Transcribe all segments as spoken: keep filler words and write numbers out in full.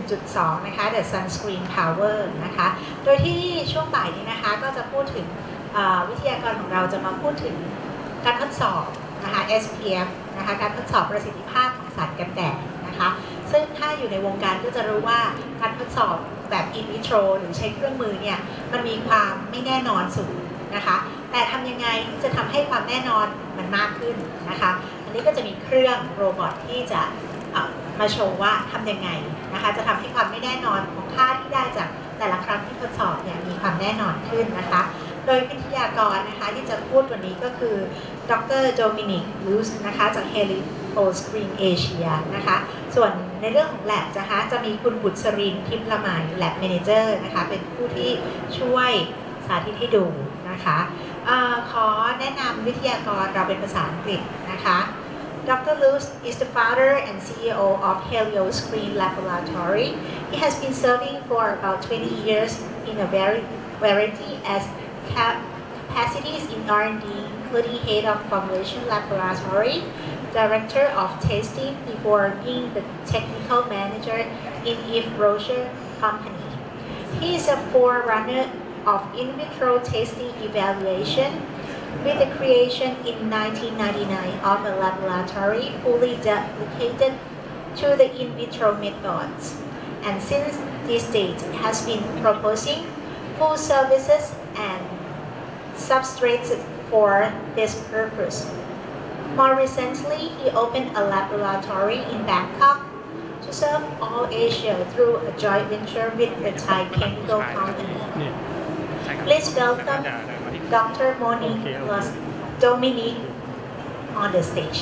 จุดสอง นะคะ The Sunscreen Power นะคะ โดยที่ช่วงบ่ายนี้นะคะก็จะพูดถึงวิทยากรของเราจะมาพูดถึงการทดสอบนะคะ เอส พี เอฟ นะคะการทดสอบประสิทธิภาพของสารกันแดดนะคะซึ่งถ้าอยู่ในวงการก็จะรู้ว่าการทดสอบแบบ in vitro หรือใช้เครื่องมือเนี่ยมันมีความไม่แน่นอนสูงนะคะแต่ทำยังไงที่จะทำให้ความแน่นอนมันมากขึ้นนะคะอันนี้ก็จะมีเครื่องโรบอทที่จะมาโชว์ว่าทำยังไงนะคะจะทำให้ความไม่แน่นอนของค่าที่ได้จากแต่ละครั้งที่ทดสอบเนี่ยมีความแน่นอนขึ้นนะคะโดยวิทยากรนะคะที่จะพูดวันนี้ก็คือดรโดมินิก ลูซนะคะจาก HelioScreen เอเชียนะคะส่วนในเรื่องของ Lab นะคะจะมีคุณบุษรินทร์ทิพย์ละไม Lab Manager นะคะเป็นผู้ที่ช่วยสาธิตให้ดูนะคะเอ่อขอแนะนำวิทยากรเราเป็นภาษาอังกฤษนะคะDoctor Lutz is the founder and C E O of HelioScreen Laboratory. He has been serving for about twenty years in a very variety as capacities in R and D, including head of formulation laboratory, director of testing before being the technical manager in in-vitro company. He is a forerunner of in-vitro testing evaluation with the creation in nineteen ninety-nine of a laboratory fully dedicated to the in-vitro methods, and since this date has been proposing full services and substrates for this purpose. More recently, he opened a laboratory in Bangkok to serve all Asia through a joint venture with a Thai chemical company. Please welcome Doctor Monique plus Dominique on the stage.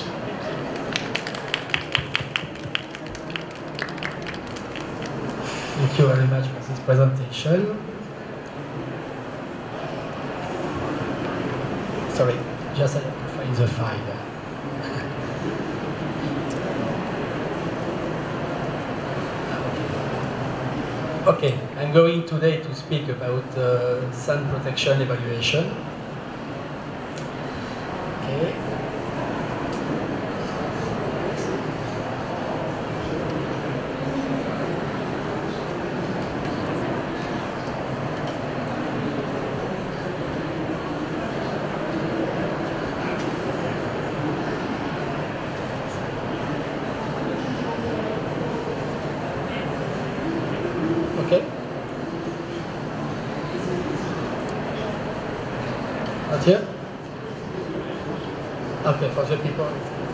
Thank you very much for this presentation. Sorry, just I have to find the file. Okay, I'm going today to speak about uh, sun protection evaluation. Okay. Okay. Not here? Okay, for the people.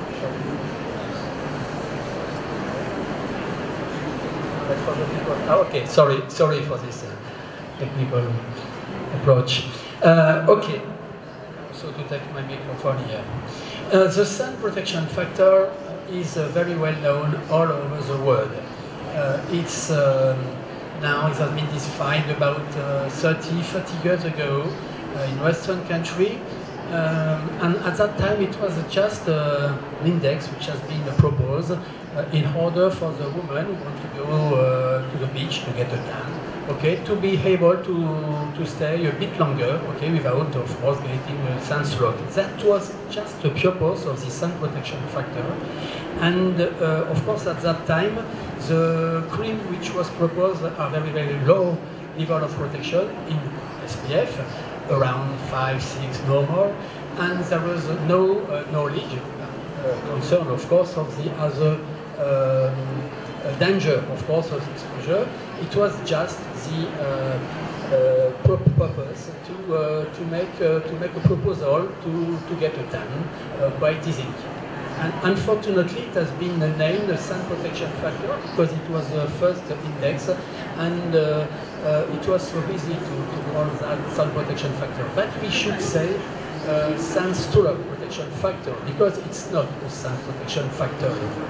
But for the people. Oh, okay, sorry, sorry for this uh, technical approach. Uh, okay, so to take my microphone here. Uh, the sun protection factor is uh, very well known all over the world. Uh, it's um, Now it has been defined about uh, thirty, forty years ago uh, in Western country, um, and at that time it was just uh, an index which has been proposed uh, in order for the woman who want to go uh, to the beach to get a tan, okay, to be able to to stay a bit longer, okay, without of course getting a sunstroke. That was just the purpose of the sun protection factor, and uh, of course at that time the cream which was proposed are very, very low level of protection in S P F, around five, six, no more, and there was no uh, knowledge, uh, concern, of course, of the other um, uh, danger, of course, of exposure. It was just the uh, uh, purpose to uh, to make uh, to make a proposal to to get a tan uh, quite easily. And unfortunately, it has been named the sun protection factor because it was the first index, and uh, uh, it was so easy to, to call that sun protection factor. But we should say uh, sunstroke protection factor because it's not a sun protection factor.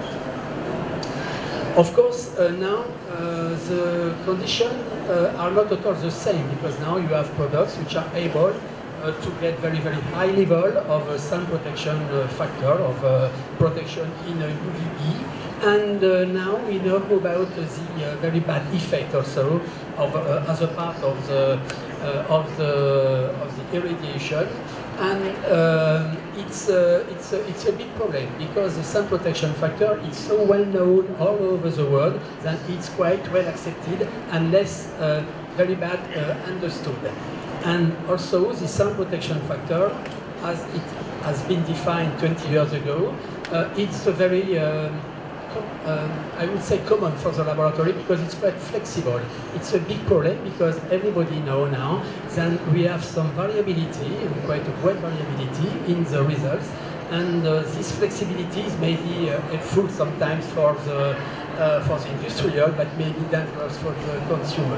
Of course, uh, now uh, the conditions uh, are not at all the same because now you have products which are able Uh, to get very, very high level of uh, sun protection uh, factor, of uh, protection in uh, U V B. And uh, now we know about uh, the uh, very bad effect also of uh, as a part of the, uh, of the, of the irradiation. and uh, it's, uh, it's, uh, it's a big problem because the sun protection factor is so well known all over the world that it's quite well accepted and less uh, very bad uh, understood. And also the sun protection factor, as it has been defined twenty years ago, uh, it's a very uh, Uh, I would say common for the laboratory because it's quite flexible. It's a big problem because everybody knows now that we have some variability, quite a great variability in the results, and uh, this flexibility is maybe uh, helpful sometimes for the, uh, for the industrial, but maybe dangerous for the consumer.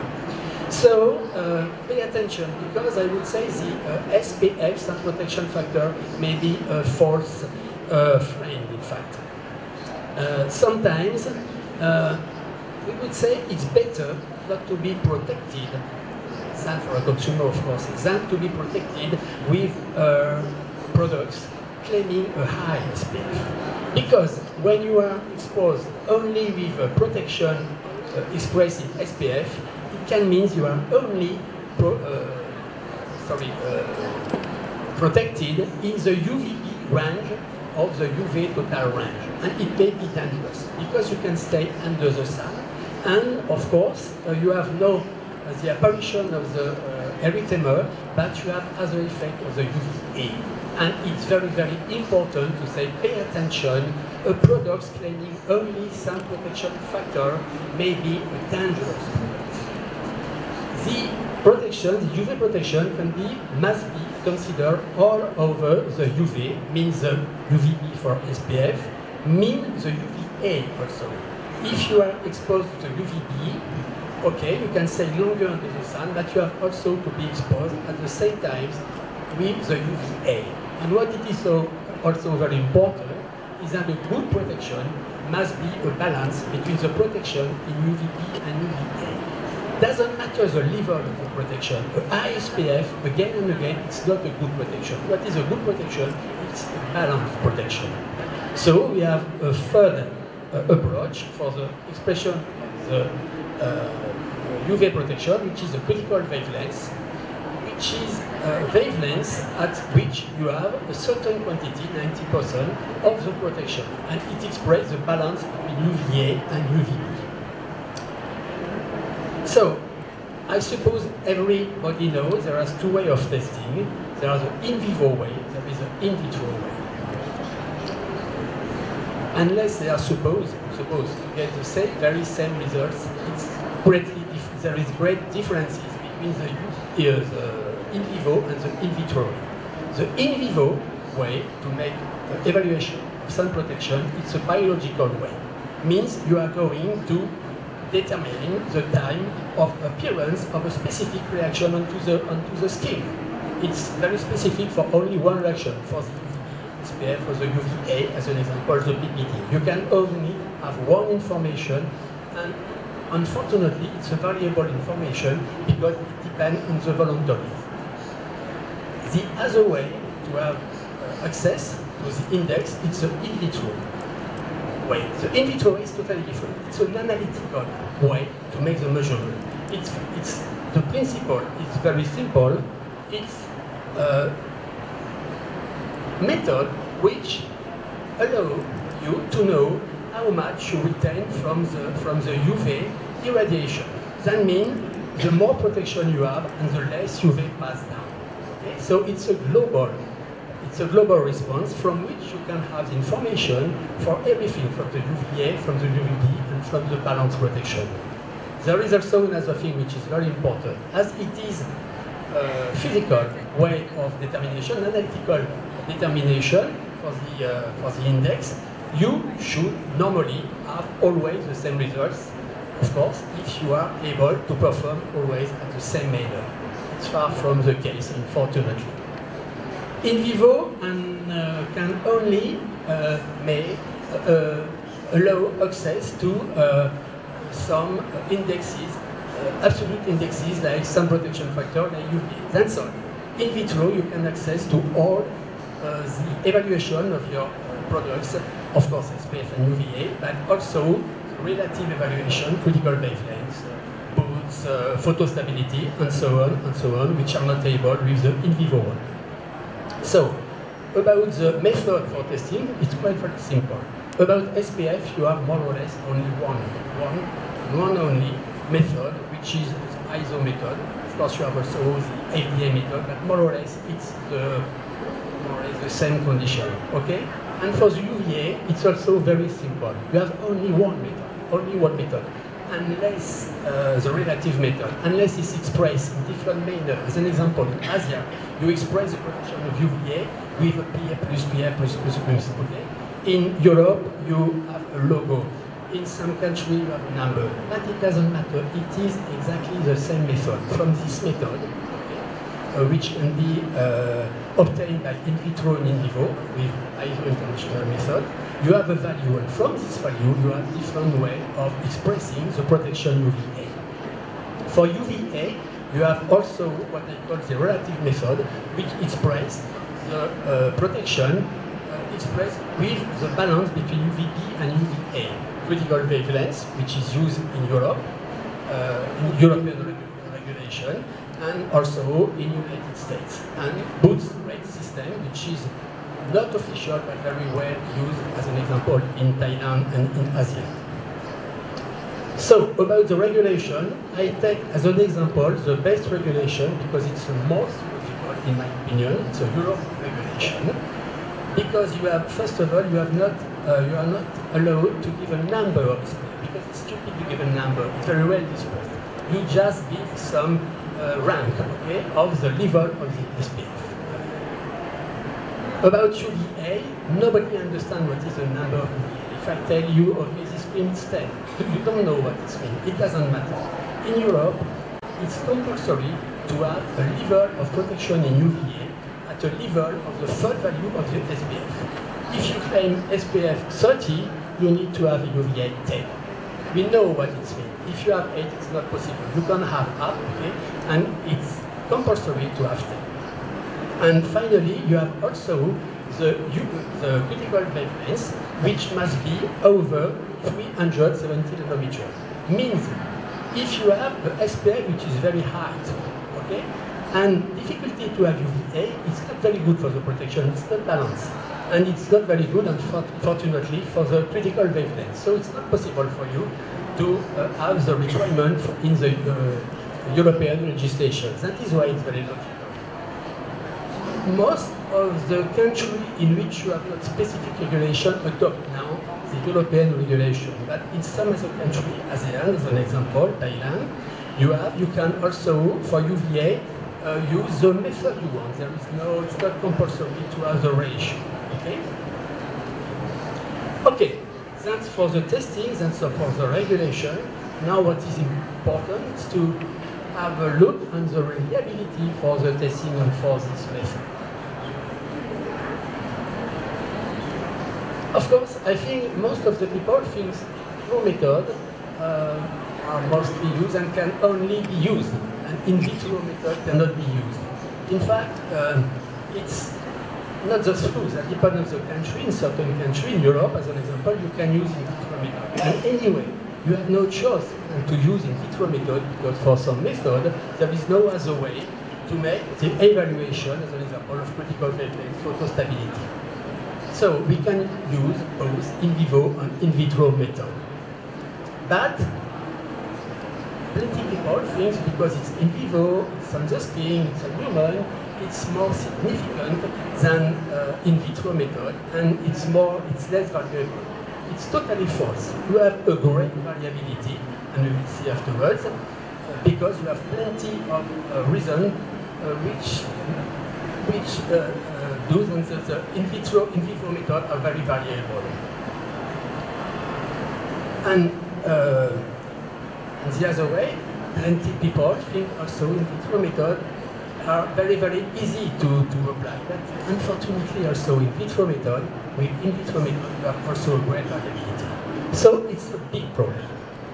So uh, pay attention because I would say the uh, S P F, sun protection factor, may be a false uh, friend in fact. Uh, sometimes uh, we would say it's better not to be protected than for a consumer, of course, than to be protected with uh, products claiming a high S P F. Because when you are exposed only with a protection uh, expressed in S P F, it can mean you are only pro, uh, sorry, uh, protected in the U V B range of the U V total range, and it may be dangerous because you can stay under the sun, and of course uh, you have no uh, the apparition of the uh, erythema, but you have other effect of the U V A, and it's very very important to say pay attention. A product claiming only sun protection factor may be a dangerous product. The protection, the U V protection can be must be considered all over the U V, means the U V B for S P F, means the U V A also. If you are exposed to U V B, okay, you can stay longer under the sun, but you have also to be exposed at the same time with the U V A. And what it is so also very important is that a good protection must be a balance between the protection in U V B and U V A. Doesn't matter the level of the protection. A high S P F, again and again, it's not a good protection. What is a good protection? It's a balanced protection. So we have a third uh, approach for the expression of the uh, U V protection, which is a critical wavelength, which is a wavelength at which you have a certain quantity, ninety percent, of the protection. And it expresses the balance between U V A and U V B. So, I suppose everybody knows there are two ways of testing. There is the in vivo way, there is the in vitro way. Unless they are supposed, supposed to get the same, very same results, it's greatly there is great differences between the, uh, the in vivo and the in vitro way. The in vivo way to make the evaluation of sun protection, it's a biological way. Means you are going to determining the time of appearance of a specific reaction onto the, onto the skin. It's very specific for only one reaction, for the S P F, for the U V A, as an example, the P P T. You can only have one information, and unfortunately, it's a variable information because it depends on the voluntaries. The other way to have uh, access to the index, it's an in vitro way. The in vitro is totally different. It's an analytical way to make the measurement. It's, it's, the principle is very simple. It's a method which allows you to know how much you retain from the, from the U V irradiation. That means the more protection you have and the less U V pass down. Okay? So it's a global It's a global response from which you can have the information for everything, from the U V A, from the U V B, and from the balance protection. There is also another thing which is very important. As it is a physical way of determination, analytical determination for the, uh, for the index, you should normally have always the same results, of course, if you are able to perform always at the same manner. It's far from the case, unfortunately. In vivo and uh, can only uh, may uh, allow access to uh, some indexes, uh, absolute indexes like sun protection factor, like U V A. That's all. In vitro, you can access to all uh, the evaluation of your uh, products, of course S P F and U V A, but also relative evaluation, critical wavelengths, uh, boots, uh, photostability, and so on and so on, which are not able with the in vivo one. So, about the method for testing, it's quite very simple. About S P F, you have more or less only one, one, one only method, which is the I S O method. Of course, you have also the F D A method, but more or less it's the more or less the same condition. Okay? And for the U V A, it's also very simple. You have only one method, only one method, unless uh, the relative method, unless it's expressed in different manner. As an example, in Asia, you express the production of U V A with a P A plus P A plus plus plus. Okay? In Europe, you have a logo. In some countries, you have a number. But it doesn't matter. It is exactly the same method. From this method, okay, uh, which can be uh, obtained by in vitro and in vivo with I S O international method, you have a value. And from this value, you have different way of expressing the protection U V A. For U V A, you have also what I call the relative method, which expresses the uh, protection expressed with the balance between U V B and U V A. Critical wavelengths, which is used in Europe, uh, in European regu regulation, and also in United States. And LUTZ rate system, which is not official but very well used as an example in Thailand and in Asia. So, about the regulation, I take as an example the best regulation because it's the most logical in my opinion. It's a Europe regulation. Because you have, first of all, you have not, uh, you are not allowed to give a number of S P F because it's stupid to give a number. It's very well dispersed. You just give some uh, rank, okay, of the level of the S P F. About U V A, nobody understands what is the number of U V A. If I tell you, okay, this cream is ten, you don't know what it's mean. It doesn't matter. In Europe, it's compulsory to have a level of protection in U V A at a level of the third value of the S P F. If you claim S P F thirty, you need to have a U V A ten. We know what it means. If you have eight, it's not possible. You can have up, okay, and it's compulsory to have ten. And finally, you have also the, the critical wavelength, which must be over three hundred seventy nanometers. Means, if you have an S P F which is very high, okay, and difficulty to have U V A, it's not very good for the protection, it's not balanced. And it's not very good, unfortunately, for the critical wavelength. So it's not possible for you to uh, have the requirement for in the uh, European legislation. That is why it's very logical. Most of the countries in which you have not specific regulation adopt now the European regulation. But in some other countries, ASEAN as an example, Thailand, you have, you can also, for U V A, Uh, use the method you want. There is no, it's not compulsory to have the ratio. Okay? Okay, that's for the testing, that's for the regulation. Now what is important is to have a look on the reliability for the testing and for this method. Of course, I think most of the people think no method uh, are mostly used and can only be used. An in vitro method cannot be used. In fact, uh, it's not just true. That depends on the country. In certain countries, in Europe, as an example, you can use in vitro method. And anyway, you have no choice to use in vitro method because for some method, there is no other way to make the evaluation, as an example, of critical wavelength photostability. So we can use both in vivo and in vitro method. But plenty of people think because it's in vivo, it's on the skin, it's a human, it's more significant than uh, in vitro method, and it's more, it's less variable. It's totally false. You have a great variability, and we will see afterwards, uh, because you have plenty of uh, reasons uh, which which uh, uh, do and the, the in vitro in vivo method are very variable. And uh, And the other way, plenty of people think also in vitro method are very, very easy to, to apply. But unfortunately also in vitro method, with in vitro method, you have also a great variability. So it's a big problem.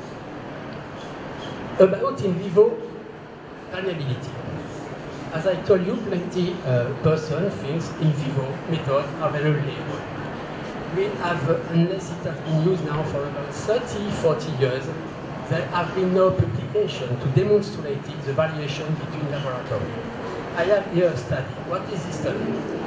About in vivo variability. As I told you, plenty uh, person thinks in vivo method are very reliable. We have, uh, unless it has been used now for about thirty, forty years, there have been no publication to demonstrate the variation between laboratories. I have here a study. What is this study?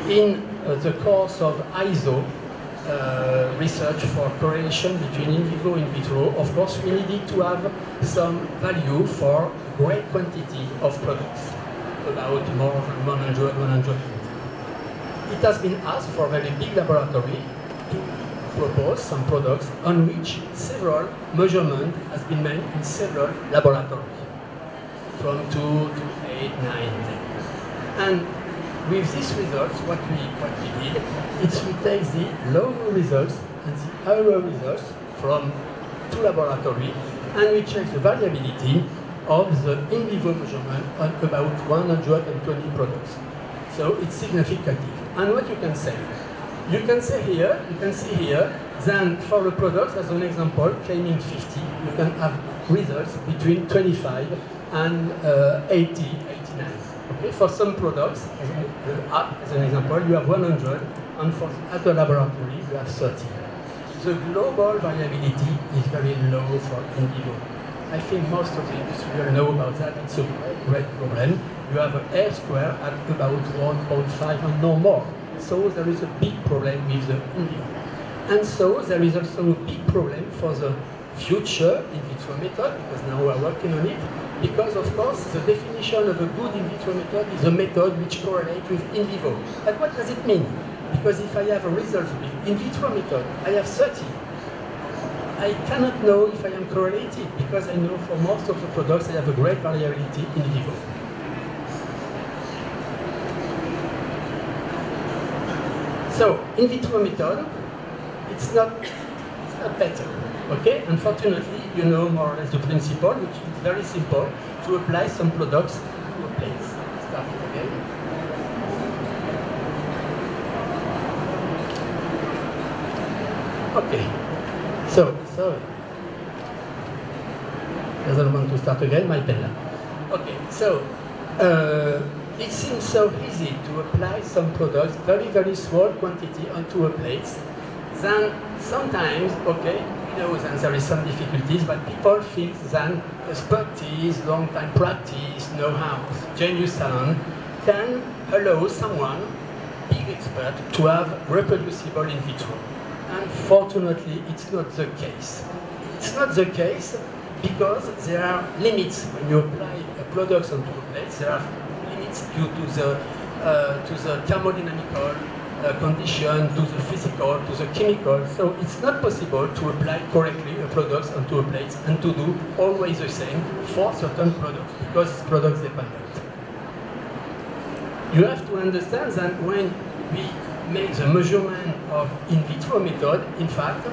in uh, the course of I S O uh, research for correlation between in vivo and in vitro, of course we needed to have some value for great quantity of products, about more than one hundred, one hundred fifty. It has been asked for a very big laboratory to propose some products on which several measurements has been made in several laboratories, from two to eight, nine, ten. And with these results, what we, what we did is we take the lower results and the higher results from two laboratories, and we check the variability of the in vivo measurement on about one hundred twenty products. So it's significant. And what you can say? You can say here, you can see here, then for a product, as an example, claiming fifty, you can have results between twenty-five and uh, eighty, eighty-nine. Okay? For some products, as an, uh, as an example, you have one hundred, and for the other laboratory, you have thirty. The global variability is very low for in vivo. I think most of the industry will know about that. It's a great problem. You have an R square at about one point five and no more. So there is a big problem with the in vivo. And so there is also a big problem for the future in vitro method, because now we are working on it. Because of course the definition of a good in vitro method is a method which correlates with in vivo. But what does it mean? Because if I have a result with in vitro method, I have thirty. I cannot know if I am correlated, because I know for most of the products I have a great variability in vivo. So, in vitro method, it's not, it's not better, okay? Unfortunately, you know more or less the principle, which is very simple, to apply some products to a place. Start it again. Okay, so, sorry. Doesn't want to start again, my pen. Okay, so, uh, it seems so easy to apply some products, very, very small quantity onto a plate. Then sometimes, okay, you know, then there is some difficulties, but people think that expertise, long time practice, know-how, genius talent can allow someone, big expert, to have reproducible in vitro. Unfortunately, it's not the case. It's not the case because there are limits when you apply products onto a plate. There are limits due to the uh, to the thermodynamical uh, condition, to the physical, to the chemical. So it's not possible to apply correctly a product onto a plate and to do always the same for certain products because it's product dependent. You have to understand that when we make the measurement of in vitro method, in fact,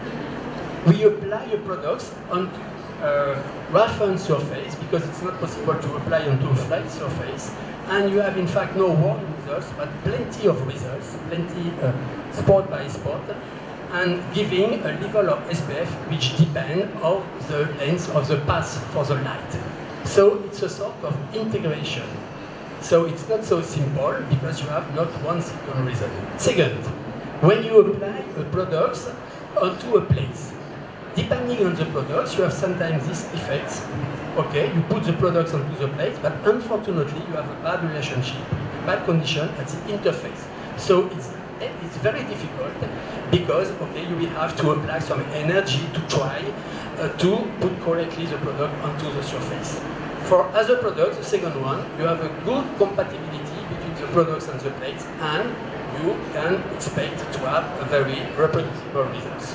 we apply a product onto a roughened surface because it's not possible to apply onto a flat surface, and you have in fact no warm results, but plenty of results, plenty uh, spot by spot, and giving a level of S P F which depends on the length of the path for the light. So it's a sort of integration. So it's not so simple because you have not one single result. Second, when you apply a product onto a place, depending on the products, you have sometimes these effects. Okay, you put the products onto the plate, but unfortunately you have a bad relationship, bad condition at the interface. So it's, it's very difficult because, okay, you will have to apply some energy to try uh, to put correctly the product onto the surface. For other products, the second one, you have a good compatibility between the products and the plates, and you can expect to have a very reproducible results.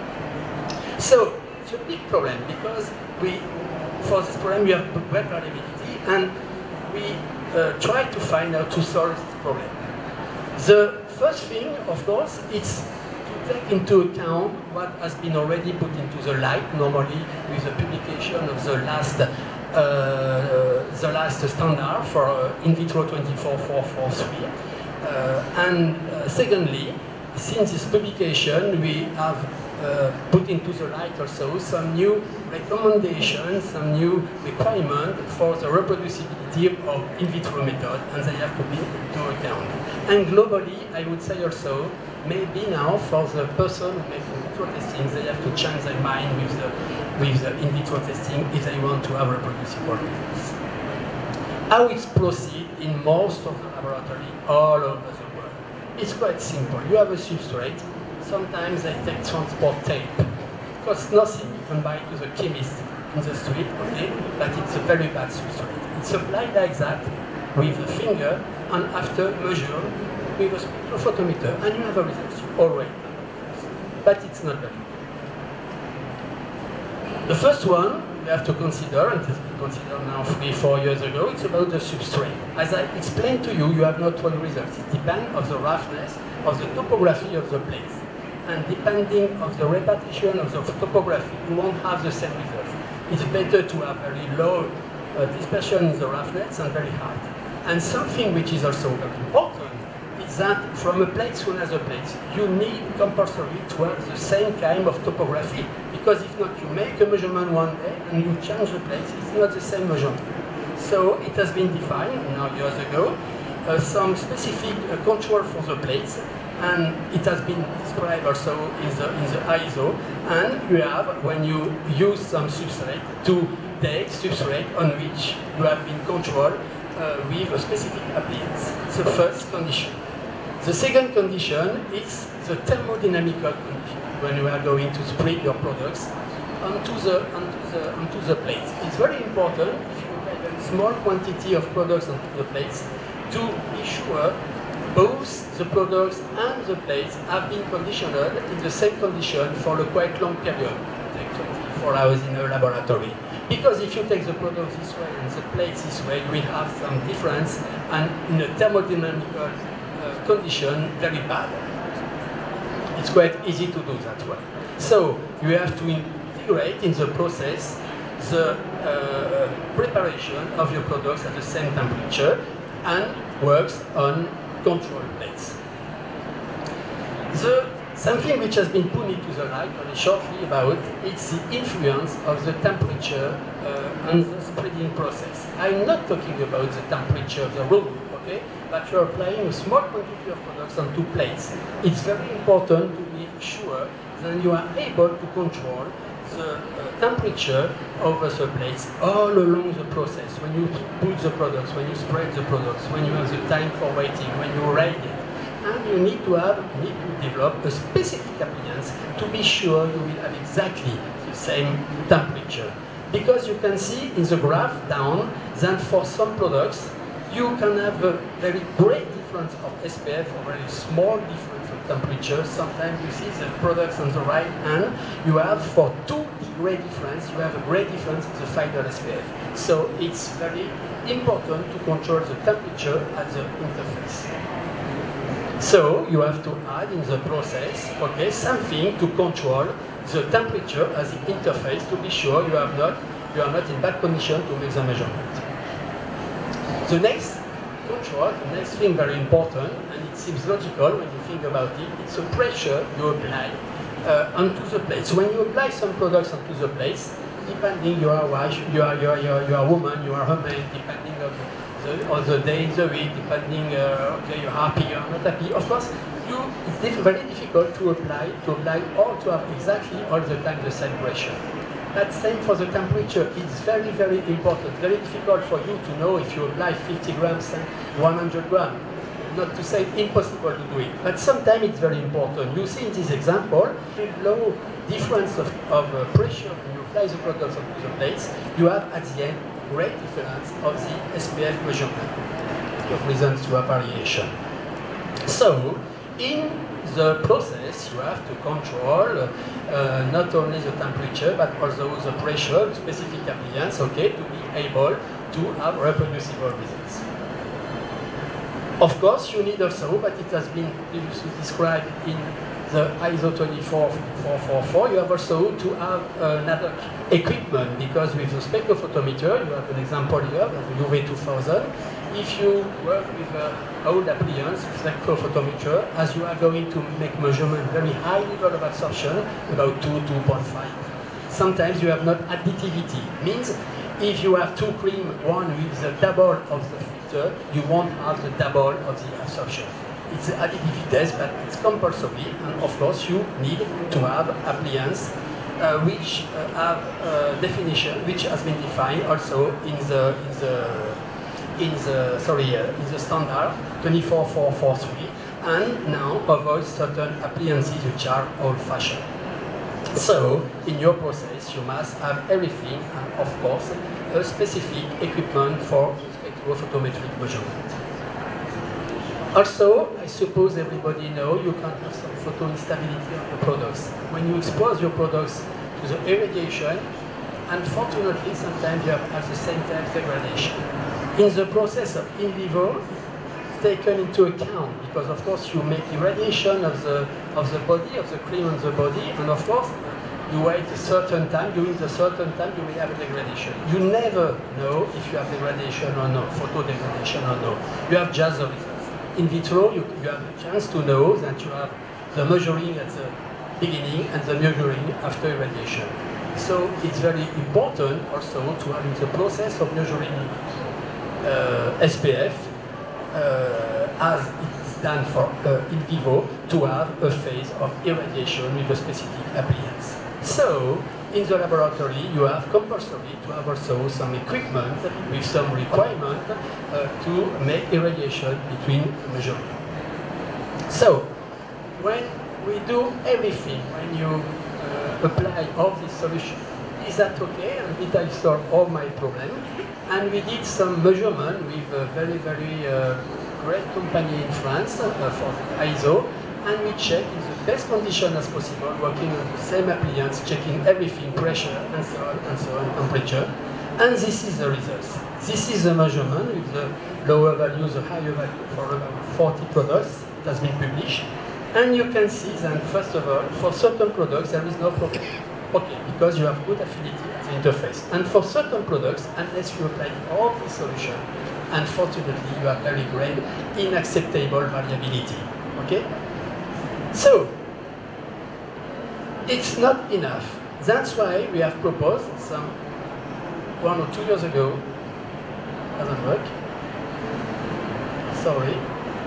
So it's a big problem because we, for this problem, we have great variability, and we uh, try to find out to solve this problem. The first thing, of course, is to take into account what has been already put into the light, normally with the publication of the last Uh, the last standard for uh, in vitro twenty-four four forty-three. Uh, and uh, secondly, since this publication, we have uh, put into the light also some new recommendations, some new requirements for the reproducibility of in vitro method, and they have to be into account. And globally, I would say also, maybe now for the person who makes in vitro testing, they have to change their mind with the with the in vitro testing if they want to have reproducible results. How it's proceed in most of the laboratory all over the world. It's quite simple. You have a substrate. Sometimes they take transport tape. It costs nothing. You can buy it to the chemist in the street, okay? But it's a very bad substrate. It's applied like that with a finger and after measure with a spectrophotometer, and you have a result. You already know. But it's not very good. The first one you have to consider, and it has been considered now three, four years ago, it's about the substrate. As I explained to you, you have not one result. It depends on the roughness of the topography of the plate. And depending on the repetition of the topography, you won't have the same results. It's better to have very low uh, dispersion in the roughness and very high. And something which is also very important is that from a plate to another plate, you need compulsory to have the same kind of topography. Because if not, you make a measurement one day and you change the plate, it's not the same measurement. So it has been defined now years ago, uh, some specific uh, control for the plates, and it has been described also in the, in the I S O. And you have, when you use some substrate, to take substrate on which you have been controlled uh, with a specific appliance. It's the first condition. The second condition is the thermodynamical condition, when you are going to spread your products onto the, onto the, onto the plates. It's very important, if you take a small quantity of products onto the plates, to be sure both the products and the plates have been conditioned in the same condition for a quite long period, like twenty-four hours in a laboratory. Because if you take the product this way and the plates this way, you will have some difference, and in a thermodynamical uh, condition, very bad. It's quite easy to do that way. So you have to integrate in the process the uh, preparation of your products at the same temperature and works on control plates. The, something which has been put into the light very shortly about it's the influence of the temperature uh, on the spreading process. I'm not talking about the temperature of the room, okay? But you're applying a small quantity of products on two plates. It's very important to be sure that you are able to control the uh, temperature over the plates all along the process. When you put the products, when you spread the products, when you have the time for waiting, when you ride it. And you need to have, you need to develop a specific appliance to be sure you will have exactly the same temperature. Because you can see in the graph down that for some products, you can have a very great difference of S P F or very small difference of temperature. Sometimes you see the products on the right hand, you have for two degree difference, you have a great difference in the final S P F. So it's very important to control the temperature at the interface. So you have to add in the process, okay, something to control the temperature as the interface to be sure you have not, you are not in bad condition to make the measurement. The next control, the next thing very important, and it seems logical when you think about it, it's the pressure you apply uh, onto the plates. When you apply some products onto the plates, depending you are wife, you are you are you are, you are a woman, you are a man, depending on the, on the day in the week, depending uh, okay, you're happy, you're not happy. Of course, you it's diff very difficult to apply to apply or to have exactly all the time the same pressure. But same for the temperature. It's very, very important, very difficult for you to know if you apply fifty grams and one hundred grams. Not to say impossible to do it, but sometimes it's very important. You see in this example, with low difference of, of uh, pressure when you apply the products onto the plates, you have at the end great difference of the S P F measurement. Of reasons to have variation. So, in the process, you have to control uh, not only the temperature, but also the pressure, specific appliance, okay, to be able to have reproducible results. Of course, you need also, but it has been previously described in the I S O twenty-four four forty-four, you have also to have another equipment, because with the spectrophotometer, you have an example here, the U V two thousand. If you work with an old appliance, spectrophotometer, as you are going to make measurement very high level of absorption, about two, two point five. Sometimes you have not additivity. Means if you have two cream, one with the double of the filter, you won't have the double of the absorption. It's an additivity test, but it's compulsory, and of course you need to have appliance uh, which uh, have uh, definition, which has been defined also in the in the in the sorry uh, in the standard twenty-four four forty-three, and now avoid certain appliances which are old-fashioned. So, in your process, you must have everything, and of course, a specific equipment for spectrophotometric measurement. Also, I suppose everybody knows you can have some photo instability of the products. When you expose your products to the irradiation, unfortunately, sometimes you have at the same time degradation. In the process of in vivo, it's taken into account because, of course, you make irradiation of the of the body, of the cream on the body, and of course, you wait a certain time. During the certain time, you will have a degradation. You never know if you have degradation or no, photo degradation or no. You have just the results. In vitro, you, you have a chance to know that you have the measuring at the beginning and the measuring after irradiation. So it's very important also to have in the process of measuring uh, S P F, uh, as it's done for uh, in vivo, to have a phase of irradiation with a specific appliance. So in the laboratory, you have compulsory to have also some equipment with some requirement uh, to make irradiation between the measurements. So when we do everything, when you uh, apply all this solution, is that okay? And did I solve all my problems? And we did some measurement with a very, very uh, great company in France uh, for I S O, and we checked in the best condition as possible, working on the same appliance, checking everything, pressure, and so on, and so on, temperature. And this is the results. This is the measurement with the lower value, the higher value for about forty products. It has been published. And you can see that, first of all, for certain products, there is no problem. Okay, because you have good affinity at the interface. And for certain products, unless you apply all the solution, unfortunately, you have very great, unacceptable variability. Okay? So, it's not enough. That's why we have proposed some one or two years ago. Doesn't work. Sorry.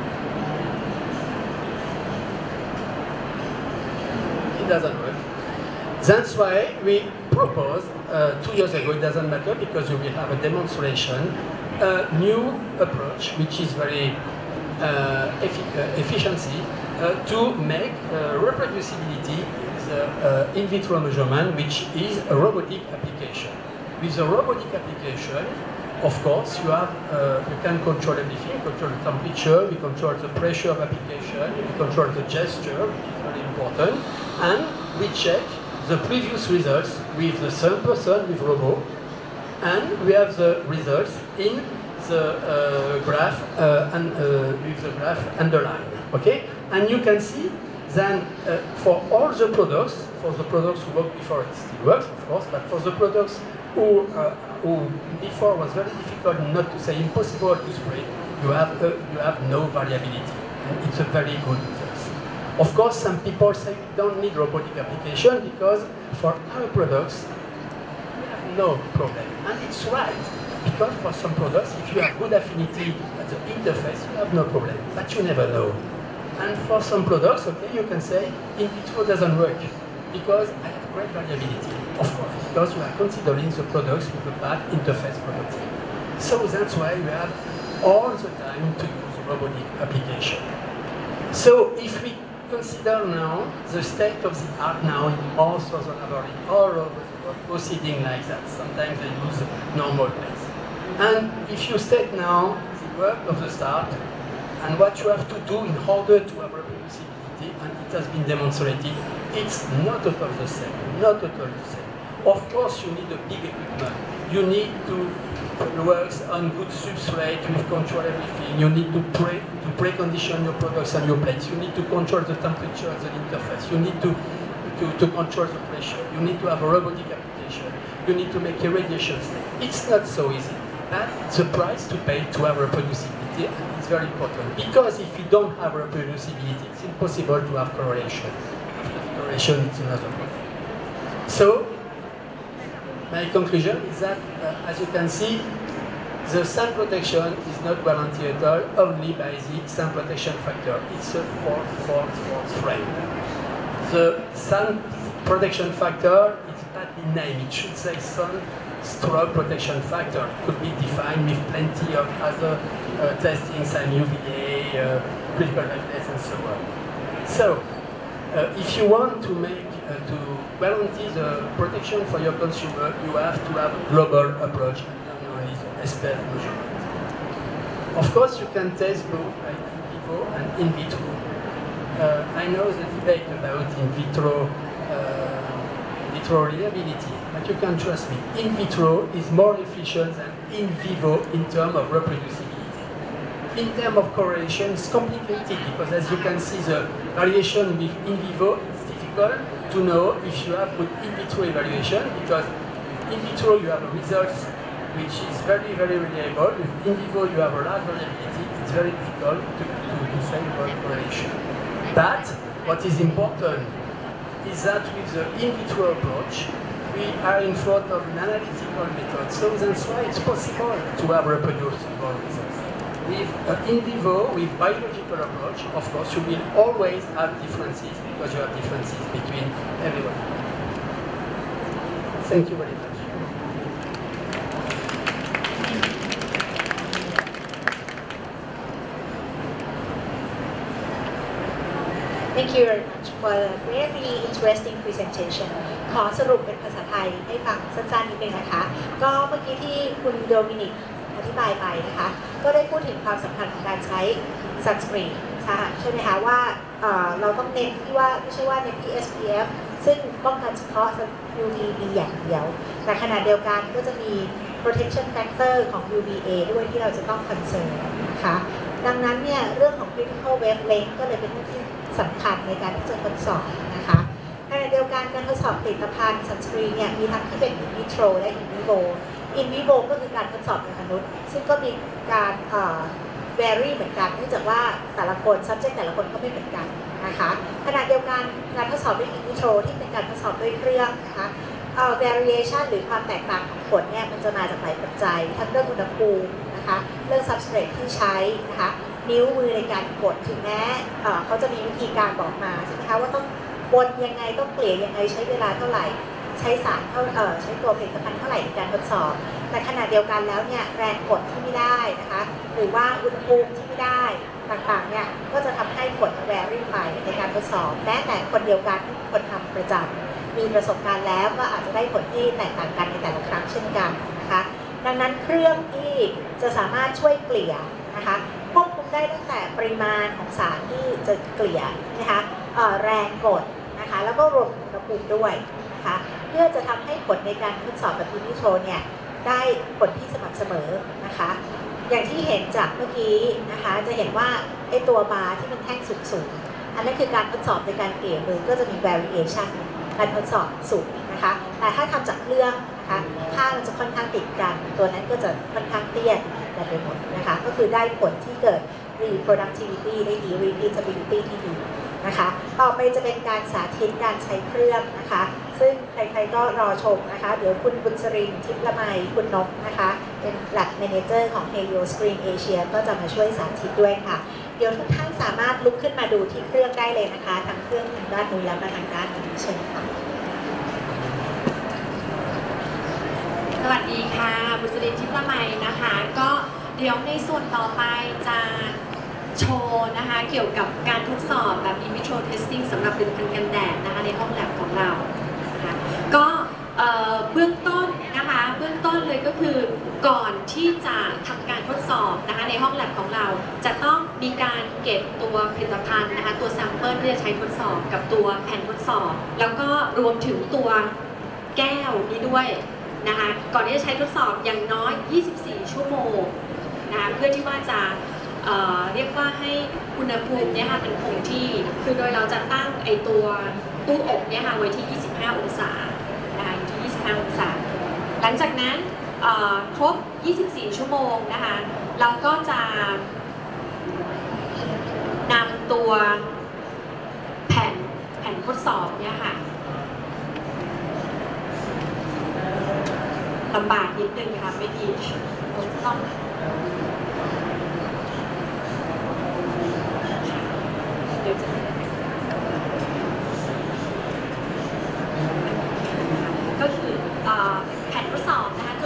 It doesn't work. That's why we proposed uh, two years ago. It doesn't matter because we will have a demonstration, a new approach which is very uh, effi uh, efficiency. Uh, to make uh, reproducibility with uh, uh, in vitro measurement, which is a robotic application. With the robotic application, of course, you have uh, you can control everything. You control the temperature, we control the pressure of application, we control the gesture, which is very important, and we check the previous results with the same person with robot, and we have the results in the uh, graph uh, and uh, with the graph underlined. Okay. And you can see then uh, for all the products, for the products who worked before, it still works, of course, but for the products who, uh, who before was very difficult, not to say impossible to spread, you have, uh, you have no variability. And it's a very good result. Of course, some people say we don't need robotic application because for our products, we have no problem. And it's right, because for some products, if you have good affinity at the interface, you have no problem, but you never know. And for some products, okay, you can say in vitro doesn't work because I have great variability. Of course, because you are considering the products with a bad interface property. So that's why we have all the time to use robotic application. So if we consider now the state of the art now in all sorts of laboratories all over the world proceeding like that, sometimes they use normal place. And if you state now the work of the start, and what you have to do in order to have reproducibility, and it has been demonstrated, it's not at all the same, not at all the same. Of course, you need a big equipment. You need to work on good substrate, with control everything. You need to pre to precondition your products and your plates. You need to control the temperature of the interface. You need to, to, to control the pressure. You need to have a robotic application. You need to make irradiation state. It's not so easy. And it's a price to pay to have reproducibility, and it's very important. Because if you don't have reproducibility, it's impossible to have correlation. After correlation, it's another problem. So, my conclusion is that, uh, as you can see, the sun protection is not guaranteed at all, only by the sun protection factor. It's a fourth, fourth, fourth frame. The sun protection factor is badly named. It should say sun stroke protection factor could be defined with plenty of other uh, testings and U V A, uh, critical reflex, and so on. So, uh, if you want to make uh, to guarantee the protection for your consumer, you have to have a global approach and S P F measurement. Of course, you can test both in vivo and in vitro. Uh, I know the debate about in vitro, uh, in vitro reliability, but you can trust me. In vitro is more efficient than in vivo in terms of reproducibility. In terms of correlation, it's complicated because, as you can see, the variation with in vivo is difficult to know if you have good in vitro evaluation, because in vitro you have results which is very, very reliable. With in vivo you have a large variability. It's very difficult to, to, to say about correlation. But what is important is that with the in vitro approach, we are in front of an analytical method. So that's why it's possible to have reproducible results. With uh, in vivo, with biological approach, of course, you will always have differences because you have differences between everyone. Thank you very much. Thank you very much for a very interesting presentation ขอสรุปเป็นภาษาไทยให้ฟังสั้นๆนิดนึงนะคะก็เมื่อกี้ที่คุณโดมินิกอธิบายไปนะคะก็ได้พูดถึงความสำคัญของการใช้ Sunscreen ใช่ไหมคะว่าเอ่อเราต้องเน้นที่ว่าไม่ใช่ว่าเน้นที่ เอส พี เอฟ ซึ่งป้องกันเฉพาะ ยู วี บี อย่างเดียวแต่ขณะเดียวกันก็จะมี protection factor ของ ยู วี เอ ด้วยที่เราจะต้อง concern นะคะดังนั้นเนี่ยเรื่องของ critical wavelength ก็เลยเป็นเรื่องที่สำคัญในการที่จะทดสอบนะคะขณะเดียวกันการทดสอบผลิตภัณฑ์ Sunscreen เนี่ยมีทั้งที่เป็น in vitro และ in vivo in vivo ก็คือการทดสอบในมนุษย์ซึ่งก็มีการเอ่อ vary เหมือนกันเนื่องจากว่าแต่ละคน subject แต่ละคนก็ไม่เหมือนกันนะคะขณะเดียวกันการทดสอบด้วย in vitro ที่เป็นการทดสอบด้วยเครื่องนะคะเอ่อ variation หรือความแตกต่างของผลเนี่ยมันจะมาจากหลายปัจจัยทั้งเรื่องอุณหภูมินะคะเรื่อง substrate ที่ใช้นะคะนิ้วมือในการกดถึงแม้เขาจะมีวิธีการบอกมาใช่ไหมคะว่าต้องบนยังไงต้องเกลี่ยยังไงใช้เวลาเท่าไหร่ใช้สารเท่าเอ่อใช้ตัวผลิตภัณฑ์เท่าไหร่ในการทดสอบแต่ขณะเดียวกันแล้วเนี่ยแรงกดที่ไม่ได้นะคะหรือว่าอุณหภูมิที่ไม่ได้ต่างๆเนี่ยก็จะทำให้ผลแวรี่ไปในการทดสอบแม้แต่คนเดียวกันคนทำประจำมีประสบการณ์แล้วก็อาจจะได้ผลที่แตกต่างกันในแต่ละครั้งเช่นกันนะคะดังนั้นเครื่องที่จะสามารถช่วยเกลี่ยนะคะควบคุมได้ตั้งแต่ปริมาณของสารที่จะเกลี่ยนะคะแรงกดนะคะแล้วก็รวมถึงอุณหภูมิด้วยนะคะเพื่อจะทำให้ผลในการทดสอบแบบอินวิโทรเนี่ยได้ผลที่สม่ำเสมอนะคะอย่างที่เห็นจากเมื่อกี้นะคะจะเห็นว่าไอตัวบาร์ที่มันแท่งสูงๆอันนั้นคือการทดสอบในการเกลี่ยมือก็จะมี variation การทดสอบสูงนะคะแต่ถ้าทำจากเครื่องนะคะค่ามันจะค่อนข้างติดกันตัวนั้นก็จะค่อนข้างเตี้ยกันไปหมดนะคะก็คือได้ผลที่เกิด reproductivity ได้ดี repeatability ที่ดีนะคะต่อไปจะเป็นการสาธิตการใช้เครื่องนะคะซึ่งใครๆก็รอชมนะคะเดี๋ยวคุณบุญชรินทร์ทิพย์ละไมคุณนกนะคะเป็น lab manager ของ HelioScreen Asia ก็จะมาช่วยสาธิตด้วยค่ะเดี๋ยวทุกท่านสามารถลุกขึ้นมาดูที่เครื่องได้เลยนะคะทั้งเครื่องทางด้านนู้นแล้วก็ทางด้านนี้เชิญค่ะสวัสดีค่ะบุษรินทร์ทิพย์ละไมนะคะก็เดี๋ยวในส่วนต่อไปจะโชว์นะคะเกี่ยวกับการทดสอบแบบ in vitro testing สำหรับผลิตภัณฑ์กันแดดนะคะในห้องแลบของเรานะคะก็เบื้องต้นนะคะเบื้องต้นเลยก็คือก่อนที่จะทำการทดสอบนะคะในห้องแลบของเราจะต้องมีการเก็บตัวผลิตภัณฑ์นะคะตัวแซมเปิลที่จะใช้ทดสอบกับตัวแผ่นทดสอบแล้วก็รวมถึงตัวแก้วนี้ด้วยนะคะก่อนที่จะใช้ทดสอบอย่างน้อยยี่สิบสี่ชั่วโมงนะคะเพื่อที่ว่าจะเอ่อเรียกว่าให้อุณหภูมิเนี่ยค่ะเป็นคงที่คือโดยเราจะตั้งไอตัวตู้อบเนี่ยค่ะไว้ที่ยี่สิบห้าองศานะคะอยู่ที่ยี่สิบห้าองศาหลังจากนั้นครบยี่สิบสี่ชั่วโมงนะคะเราก็จะนำตัวแผ่นแผ่นทดสอบเนี่ยค่ะลำบากนิดนึงค่ะไม่ดีต้องเดี๋ยวจะก็คือแผ่นทดสอบนะคะ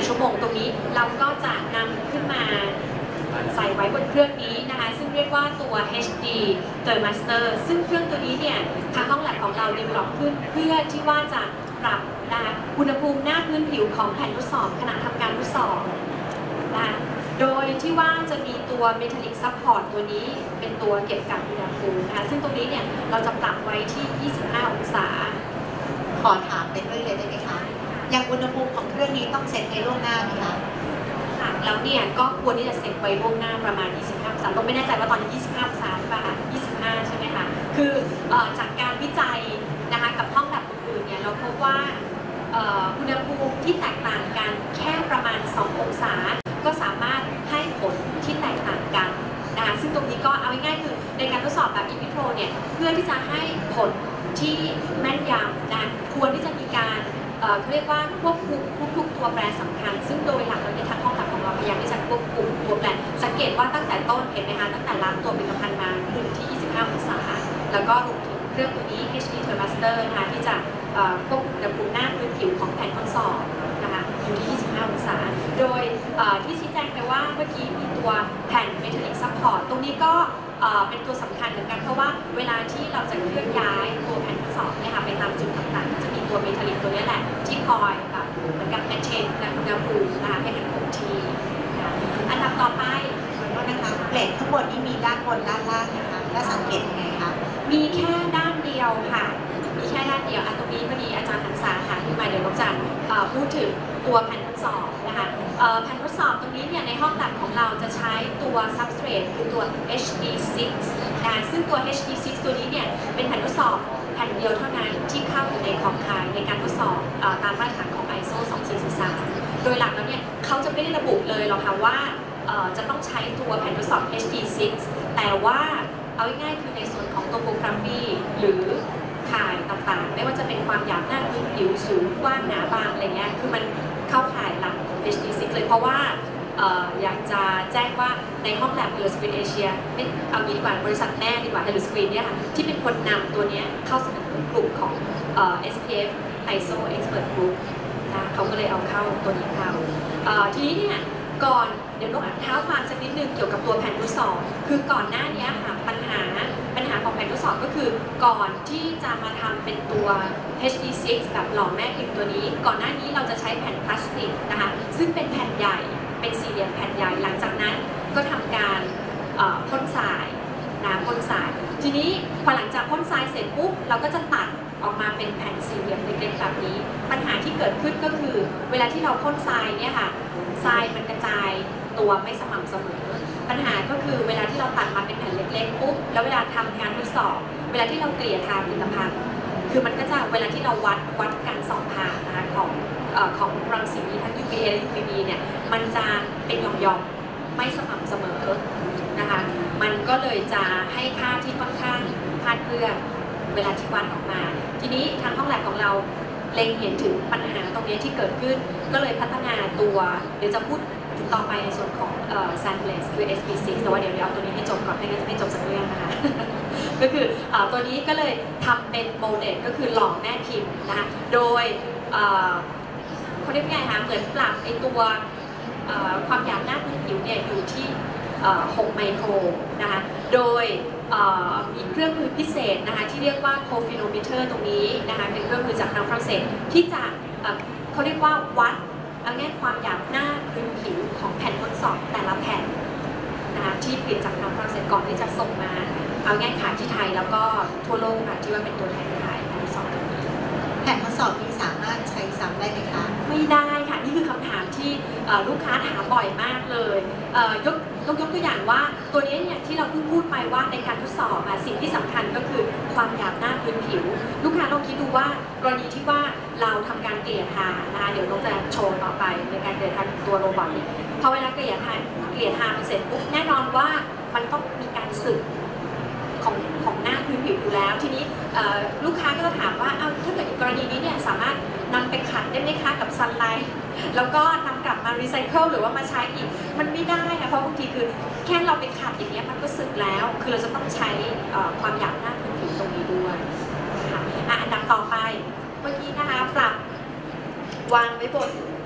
ชั่วโมงตรงนี้เราก็จะนำขึ้นมาใส่ไว้บนเครื่องนี้นะคะซึ่งเรียกว่าตัว เอช ดี Thermistor ซึ่งเครื่องตัวนี้เนี่ยทางห้องแลบของเราดีเวลลอปขึ้นเพื่อที่ว่าจะปรับนะคะอุณหภูมิหน้าพื้นผิวของแผ่นทดสอบขณะทำการทดสอบนะโดยที่ว่าจะมีตัว Metallic Support ตัวนี้เป็นตัวเก็บกักอุณหภูมินะคะซึ่งตรงนี้เนี่ยเราจะปรับไว้ที่ ยี่สิบห้า องศาขอถามไปด้วยเลยได้ไหมคะอย่างอุณหภูมิของเครื่องนี้ต้องเซ็ตในล่วงหน้าไหมคะแล้วเนี่ยก็ควรที่จะเซ็ตไว้ล่วงหน้าประมาณ ยี่สิบห้า องศาเราไม่แน่ใจว่าตอนนี้ ยี่สิบห้า องศาหรือเปล่าคะยี่สิบห้า ใช่ไหมคะคือจากการวิจัยนะคะกับห้องแลบอื่นๆเนี่ยเราพบว่าอุณหภูมิที่แตกต่างกันแค่ประมาณ สอง องศาก็สามารถให้ผลที่แตกต่างกันนะคะซึ่งตรงนี้ก็เอาง่ายๆคือในการทดสอบแบบ in vitro เนี่ยเพื่อที่จะให้ผลที่แม่นยำนะควรที่จะมีการเขาเรียกว่าควบคุมทุกๆตัวแปรสำคัญซึ่งโดยหลักเราในทางห้องแลบของเราพยายามที่จะควบคุมตัวแปรสังเกตว่าตั้งแต่ต้นเห็นไหมคะตั้งแต่ล้างตัวผลิตภัณฑ์มาอยู่ที่ ยี่สิบห้า องศาแล้วก็รวมถึงเครื่องตัวนี้ เอช ดี Thermistor นะคะที่จะควบคุมอุณหภูมิหน้าพื้นผิวของแผ่นทดสอบนะคะอยู่ที่ ยี่สิบห้า องศาโดยที่ชี้แจงไปว่าเมื่อกี้มีตัวแผ่น Metallic Support ตรงนี้ก็เป็นตัวสำคัญเหมือนกันเพราะว่าเวลาที่เราจะเคลื่อนย้ายตัวแผ่นทดสอบเนี่ยค่ะไปตามจุดต่างๆก็จะมีตัวเมทัลลิกตัวนี้แหละที่คอยแบบเหมือนกับแมนเทนอุณหภูมินะคะให้เป็นคงที่อันดับต่อไปนะคะเปลทข้างบนนี้มีด้านบนด้านล่างนะคะแล้วสังเกตยังไงคะมีแค่ด้านเดียวค่ะมีแค่ด้านเดียวอันตรงนี้พอดีอาจารย์หันษาค่ะขึ้นมาเดี๋ยวเราจะพูดถึงตัวแผ่นทดสอบนะคะแผ่นทดสอบตรงนี้เนี่ยในห้องแลบของเราจะใช้ตัว Substrate คือตัว เอช ดี ซิกซ์ นะซึ่งตัว เอช ดี ซิกซ์ ตัวนี้เนี่ยเป็นแผ่นทดสอบแผ่นเดียวเท่านั้นที่เข้าอยู่ในขอบข่ายในการทดสอบตามมาตรฐานของ ไอ เอส โอ สองสี่สี่สาม โดยหลักแล้วเนี่ยเขาจะไม่ได้ระบุเลยหรอกค่ะว่าจะต้องใช้ตัวแผ่นทดสอบ เอช ดี ซิกซ์ แต่ว่าเอาง่ายๆคือในส่วนของโตโปกราฟีหรือข่ายต่างๆไม่ว่าจะเป็นความหยาบหน้าพื้นผิวสูงกว้างหนาบางอะไรเงี้ยคือมันเข้าข่ายหลักของ เอช ดี ซิกซ์ เลยเพราะว่าอยากจะแจ้งว่าในห้องแลบ HelioScreen Asia ไม่เอางี้ดีกว่าบริษัทแม่ดีกว่า HelioScreen เนี่ยค่ะที่เป็นคนนำตัวนี้เข้าเสนอกลุ่มของ เอส พี เอฟ ไอ เอส โอ Expert Group นะเขาก็เลยเอาเข้าตัวนี้เข้าทีนี้เนี่ยก่อนเดี๋ยวนกเท้าความสักนิดนึงเกี่ยวกับตัวแผ่นทดสอบคือก่อนหน้านี้ค่ะปัญหาปัญหาของแผ่นทดสอบก็คือก่อนที่จะมาทำเป็นตัว เอช ดี ซิกซ์ แบบหล่อแม่พิมพ์ตัวนี้ก่อนหน้านี้เราจะใช้แผ่นพลาสติกนะคะซึ่งเป็นแผ่นใหญ่เป็นสี่เหลี่ยมแผ่นใหญ่หลังจากนั้นก็ทำการพ่นทรายนะพ่นทรายทีนี้พอหลังจากพ่นทรายเสร็จปุ๊บเราก็จะตัดออกมาเป็นแผ่นสี่เหลี่ยมเล็กๆแบบนี้ปัญหาที่เกิดขึ้นก็คือเวลาที่เราพ่นทรายเนี่ยค่ะทรายมันกระจายตัวไม่สม่ำเสมอปัญหาก็คือเวลาที่เราตัดมาเป็นแผ่นเล็กๆปุ๊บแล้วเวลาทำการทดสอบเวลาที่เราเกลี่ยทาผลิตภัณฑ์คือมันก็จะเวลาที่เราวัดวัดการส่องผ่านนะคะของของรังสีทั้ง ยู วี เอ และ ยู วี บี เนี่ยมันจะเป็นหย่อมๆไม่สม่ำเสมอนะคะมันก็เลยจะให้ค่าที่ค่อนข้างคลาดเคลื่อนเวลาที่วัดออกมาทีนี้ทางห้องแลบของเราเล็งเห็นถึงปัญหาตรงนี้ที่เกิดขึ้นก็เลยพัฒนาตัวเดี๋ยวจะพูดถึงต่อไปในส่วนของเอ่อ Sunless คือ เอส พี ซิกซ์ แต่ว่าเดี๋ยวเดี๋ยวเอาตัวนี้ให้จบก่อนไม่งั้นจะไม่จบสักเรื่องนะคะ ก็คือเอ่อตัวนี้ก็เลยทำเป็นโมเดลก็คือหล่อแม่พิมพ์นะคะโดยเอ่อเขาเรียกไงคะเหมือนปรับไอตัวความหยาบหน้าพื้นผิวเนี่ยอยู่ที่หกไมโครนะคะโดยมีเครื่องมือพิเศษนะคะที่เรียกว่า Profilometer ตรงนี้นะคะเป็นเครื่องมือจากทางฝรั่งเศสที่จะเขาเรียกว่าวัดเอาง่ายความหยาบหน้าพื้นผิวของแผ่นทดสอบแต่ละแผ่นนะคะที่ผลิตจากทางฝรั่งเศสก่อนที่จะส่งมาเอาง่ายขายที่ไทยแล้วก็ทั่วโลกค่ะที่ว่าเป็นตัวแทนขายแผ่นทดสอบแผ่นทดสอบนี้สามารถใช้ซ้ำได้ไหมคะไม่ได้ค่ะนี่คือคำถามที่ลูกค้าถามบ่อยมากเลยยกยกยกตัวอย่างว่าตัวนี้เนี่ยที่เราเพิ่งพูดไปว่าในการทดสอบสิ่งที่สำคัญก็คือความหยาบหน้าพื้นผิวลูกค้าลองคิดดูว่ากรณีที่ว่าเราทำการเกลี่ยทานะคะเดี๋ยวเราจะโชว์ต่อไปในการเกลี่ยทาตัวโรบอทเนี่ยพอเวลาเกลี่ยทาเกลี่ยทาเสร็จปุ๊บแน่นอนว่ามันต้องมีการสึกของของหน้าพื้นผิวอยู่แล้วทีนี้ลูกค้าก็จะถามว่าเอาถ้าเกิดในกรณีนี้เนี่ยสามารถนำไปขัดได้ไหมคะกับซันไลท์แล้วก็นำกลับมารีไซเคิลหรือว่ามาใช้อีกมันไม่ได้ค่ะเพราะบางทีคือแค่เราไปขัดอย่างเงี้ยมันก็สึกแล้วคือเราจะต้องใช้ความหยาบหน้าพื้นผิวตรงนี้ด้วยนะคะอันดับต่อไปเมื่อกี้นะคะปรับวางไว้บน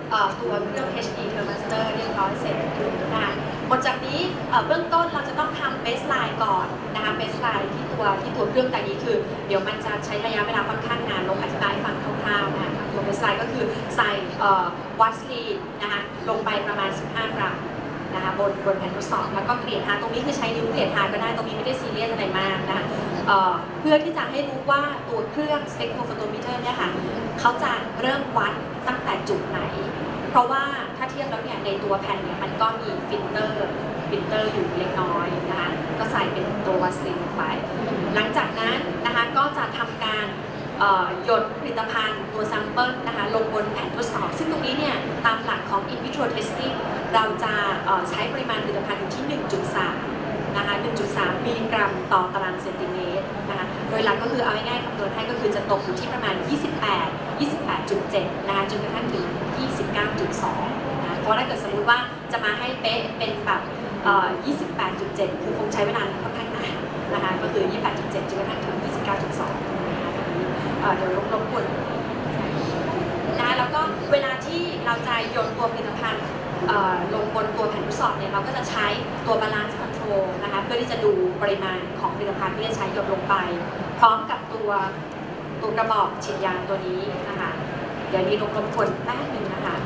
ตัวเครื่อง เอช ดี Thermistor เรียบร้อยเสร็จนะคะหมดจากนี้เบื้องต้นเราจะต้องทำเบสไลน์ก่อนนะคะเบสไลน์ที่ตัวที่ตัวเครื่องแต่นี้คือเดี๋ยวมันจะใช้ระยะเวลาค่อนข้างนานลงอธิบายฟังคร่าวๆนะคะตัวเบสไลน์ก็คือใส่วัสลีนนะคะลงไปประมาณสิบห้ากรัมนะคะบนบนแผ่นทดสอบแล้วก็เกลี่ยทาตรงนี้คือใช้นิ้วเกลี่ยทาก็ได้ตรงนี้ไม่ได้ซีเรียสอะไรมากนะคะเเพื่อที่จะให้รู้ว่าตัวเครื่อง Spectrophotometer เนี่ยค่ะเขาจะเริ่มวัดตั้งแต่จุดไหนเพราะว่าถ้าเทียบแล้วเนี่ยในตัวแผ่นเนี่ยมันก็มีฟิลเตอร์ฟิลเตอร์อยู่เล็กน้อยนะคะก็ใส่เป็นตัววัสลีนลงไปหลังจากนั้นนะคะก็จะทำการหยดผลิตภัณฑ์ตัวแซมเปิลนะคะลงบนแผ่นทดสอบซึ่งตรงนี้เนี่ยตามหลักของ in-vitro testing เราจะใช้ปริมาณผลิตภัณฑ์อยู่ที่ หนึ่งจุดสาม นะคะ หนึ่งจุดสาม มิลลิกรัมต่อตารางเซนติเมตรนะคะโดยหลักก็คือเอาง่ายๆคำนวณให้ก็คือจะตกอยู่ที่ประมาณ ยี่สิบแปด ยี่สิบแปดจุดเจ็ด นะคะจนกระทั่งถึง ยี่สิบเก้าจุดสอง นะเพราะถ้าเกิดสมมุติว่าจะมาให้เป๊ะเป็นแบบยี่สิบแปดจุดเจ็ด คือคงใช้เวลาค่อนข้างนานนะคะก็คือ ยี่สิบแปดจุดเจ็ด จนกระทั่งถึง ยี่สิบเก้าจุดสอง เดี๋ยวรบกวนนะแล้วก็เวลาที่เราจะโยนตัวผลิตภัณฑ์ลงบนตัวแผ่นทดสอบเนี่ยเราก็จะใช้ตัว balance control นะคะเพื่อที่จะดูปริมาณของผลิตภัณฑ์ที่จะใช้หยดลงไป พร้อมกับตัวตัวกระบอกฉีดยาตัวนี้นะคะเดี๋ยวนี้รบกวนแป๊บนึงนะคะ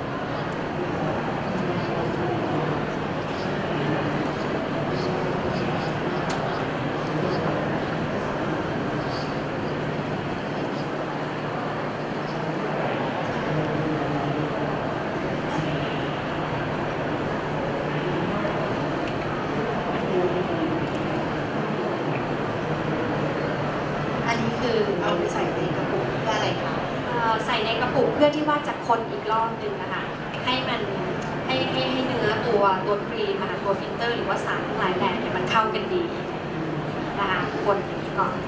เอาไปใส่ในกระปุกเพื่ออะไรคะใส่ในกระปุกเพื่อที่ว่าจะคนอีกรอบหนึ่งนะคะให้มันให้ให้ให้เนื้อตัวตัวครีมนะคะตัวฟิลเตอร์หรือว่าสารทั้งหลายแหล่เนี่ยมันเข้ากันดีนะคะคนอย่างนี้ก่อน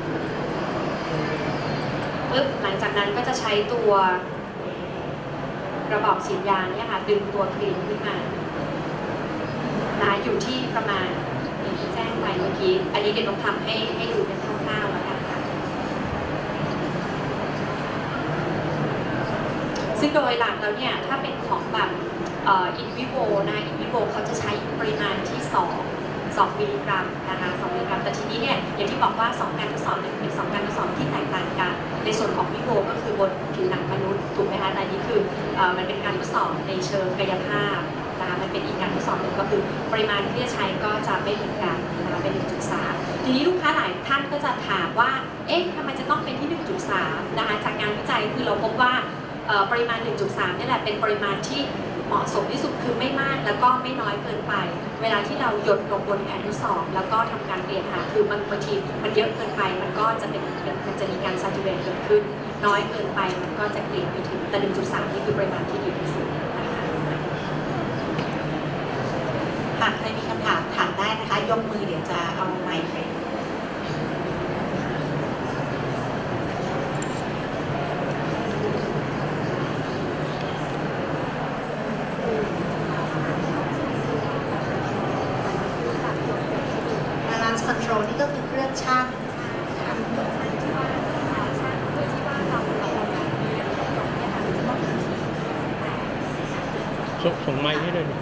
ปึ๊บหลังจากนั้นก็จะใช้ตัวกระบอกฉีดยาเนี่ยค่ะดึงตัวครีมขึ้นมานะคะอยู่ที่ประมาณอย่างที่แจ้งไปเมื่อกี้อันนี้เดี๋ยวต้องทำให้ให้ดูเป็นคร่าวๆแล้วกันซึ่งโดยหลักแล้วเนี่ยถ้าเป็นของแบบอินวิโวนะอินวิโวเขาจะใช้ปริมาณที่สองมิลลิกรัมนะคะสองมิลลิกรัมแต่ทีนี้เนี่ยอย่างที่บอกว่าสองการทดสอบเนี่ยเป็นสองการทดสอบที่แตกต่างกันในส่วนของวิโวก็คือบนผิวหนังมนุษย์ถูกไหมคะแต่นี้คือมันเป็นการทดสอบในเชิงกายภาพนะคะมันเป็นอีกการทดสอบหนึ่งก็คือปริมาณที่จะใช้ก็จะไม่เหมือนกันนะคะเป็น หนึ่งจุดสาม ทีนี้ลูกค้าหลายท่านก็จะถามว่าเอ๊ะทำไมจะต้องเป็นที่ หนึ่งจุดสาม นะคะจากงานวิจัยคือเราพบว่าปริมาณ หนึ่งจุดสาม นี่แหละเป็นปริมาณที่เหมาะสมที่สุดคือไม่มากแล้วก็ไม่น้อยเกินไปเวลาที่เราหยดลงบนแผ่นทดสอบแล้วก็ทำการเปลี่ยนหาคือบางบางทีมันเยอะเกินไปมันก็จะเป็นมันจะมีการซาจูเรตเกิดขึ้นน้อยเกินไปมันก็จะเกลี่ยไปถึงแต่ หนึ่งจุดสาม นี่คือปริมาณที่ดีที่สุดนะคะหากใครมีคำถามถามได้นะคะยกมือเดี๋ยวจะเอาไมค์ไปคอนโทรลนี่ก็คือเครื่องช่างส่งส่งไมค์ให้เลย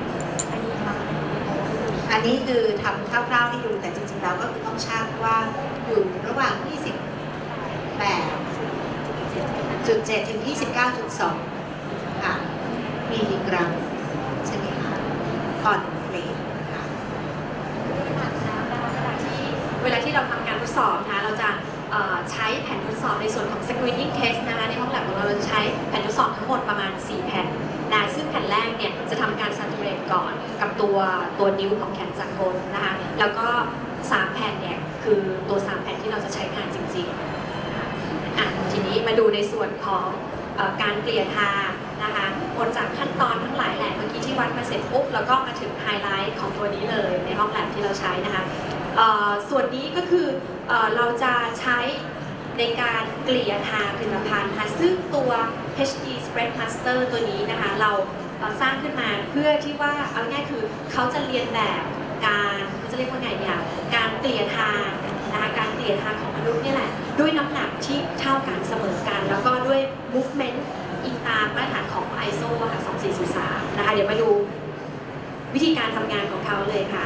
อันนี้คือทำคร่าวๆให้ดูแต่จริงๆแล้วก็คือต้องช่างว่าอยู่ระหว่าง ยี่สิบแปดจุดเจ็ด ถึง ยี่สิบเก้าจุดสอง ค่ะมิลลิกรัมใช่ไหมคะก่อนเปลี่ยนเวลาที่เราทำการทดสอบนะคะเราจะใช้แผ่นทดสอบในส่วนของ screening test นะคะในห้องแลบของเราเราจะใช้แผ่นทดสอบทั้งหมดประมาณสี่แผ่นนะซึ่งแผ่นแรกเนี่ยจะทำการ saturate ก่อนกับตัวตัวนิ้วของแขนจักรนะคะแล้วก็สามแผ่นเนี่ยคือตัวสามแผ่นที่เราจะใช้งานจริงๆอ่ะทีนี้มาดูในส่วนของการเกลี่ยทานะคะหมดจากขั้นตอนทั้งหลายแหละเมื่อกี้ที่วัดมาเสร็จปุ๊บแล้วก็มาถึงไฮไลท์ของตัวนี้เลยในห้องแลบที่เราใช้นะคะส่วนนี้ก็คือเอ่อเราจะใช้ในการเกลี่ยทาผลิตภัณฑ์ค่ะซึ่งตัว เอช ดี Spread Master ตัวนี้นะคะเราสร้างขึ้นมาเพื่อที่ว่าเอาง่ายคือเขาจะเรียนแบบการจะเรียกว่าไงเนี่ยการเกลี่ยทานะคะการเกลี่ยทาของมนุษย์นี่แหละด้วยน้ำหนักที่เท่ากันเสมอกันแล้วก็ด้วย movement อิงตามมาตรฐานของ ไอ เอส โอ ค่ะสองสี่สี่สามนะคะเดี๋ยวมาดูวิธีการทำงานของเขาเลยค่ะ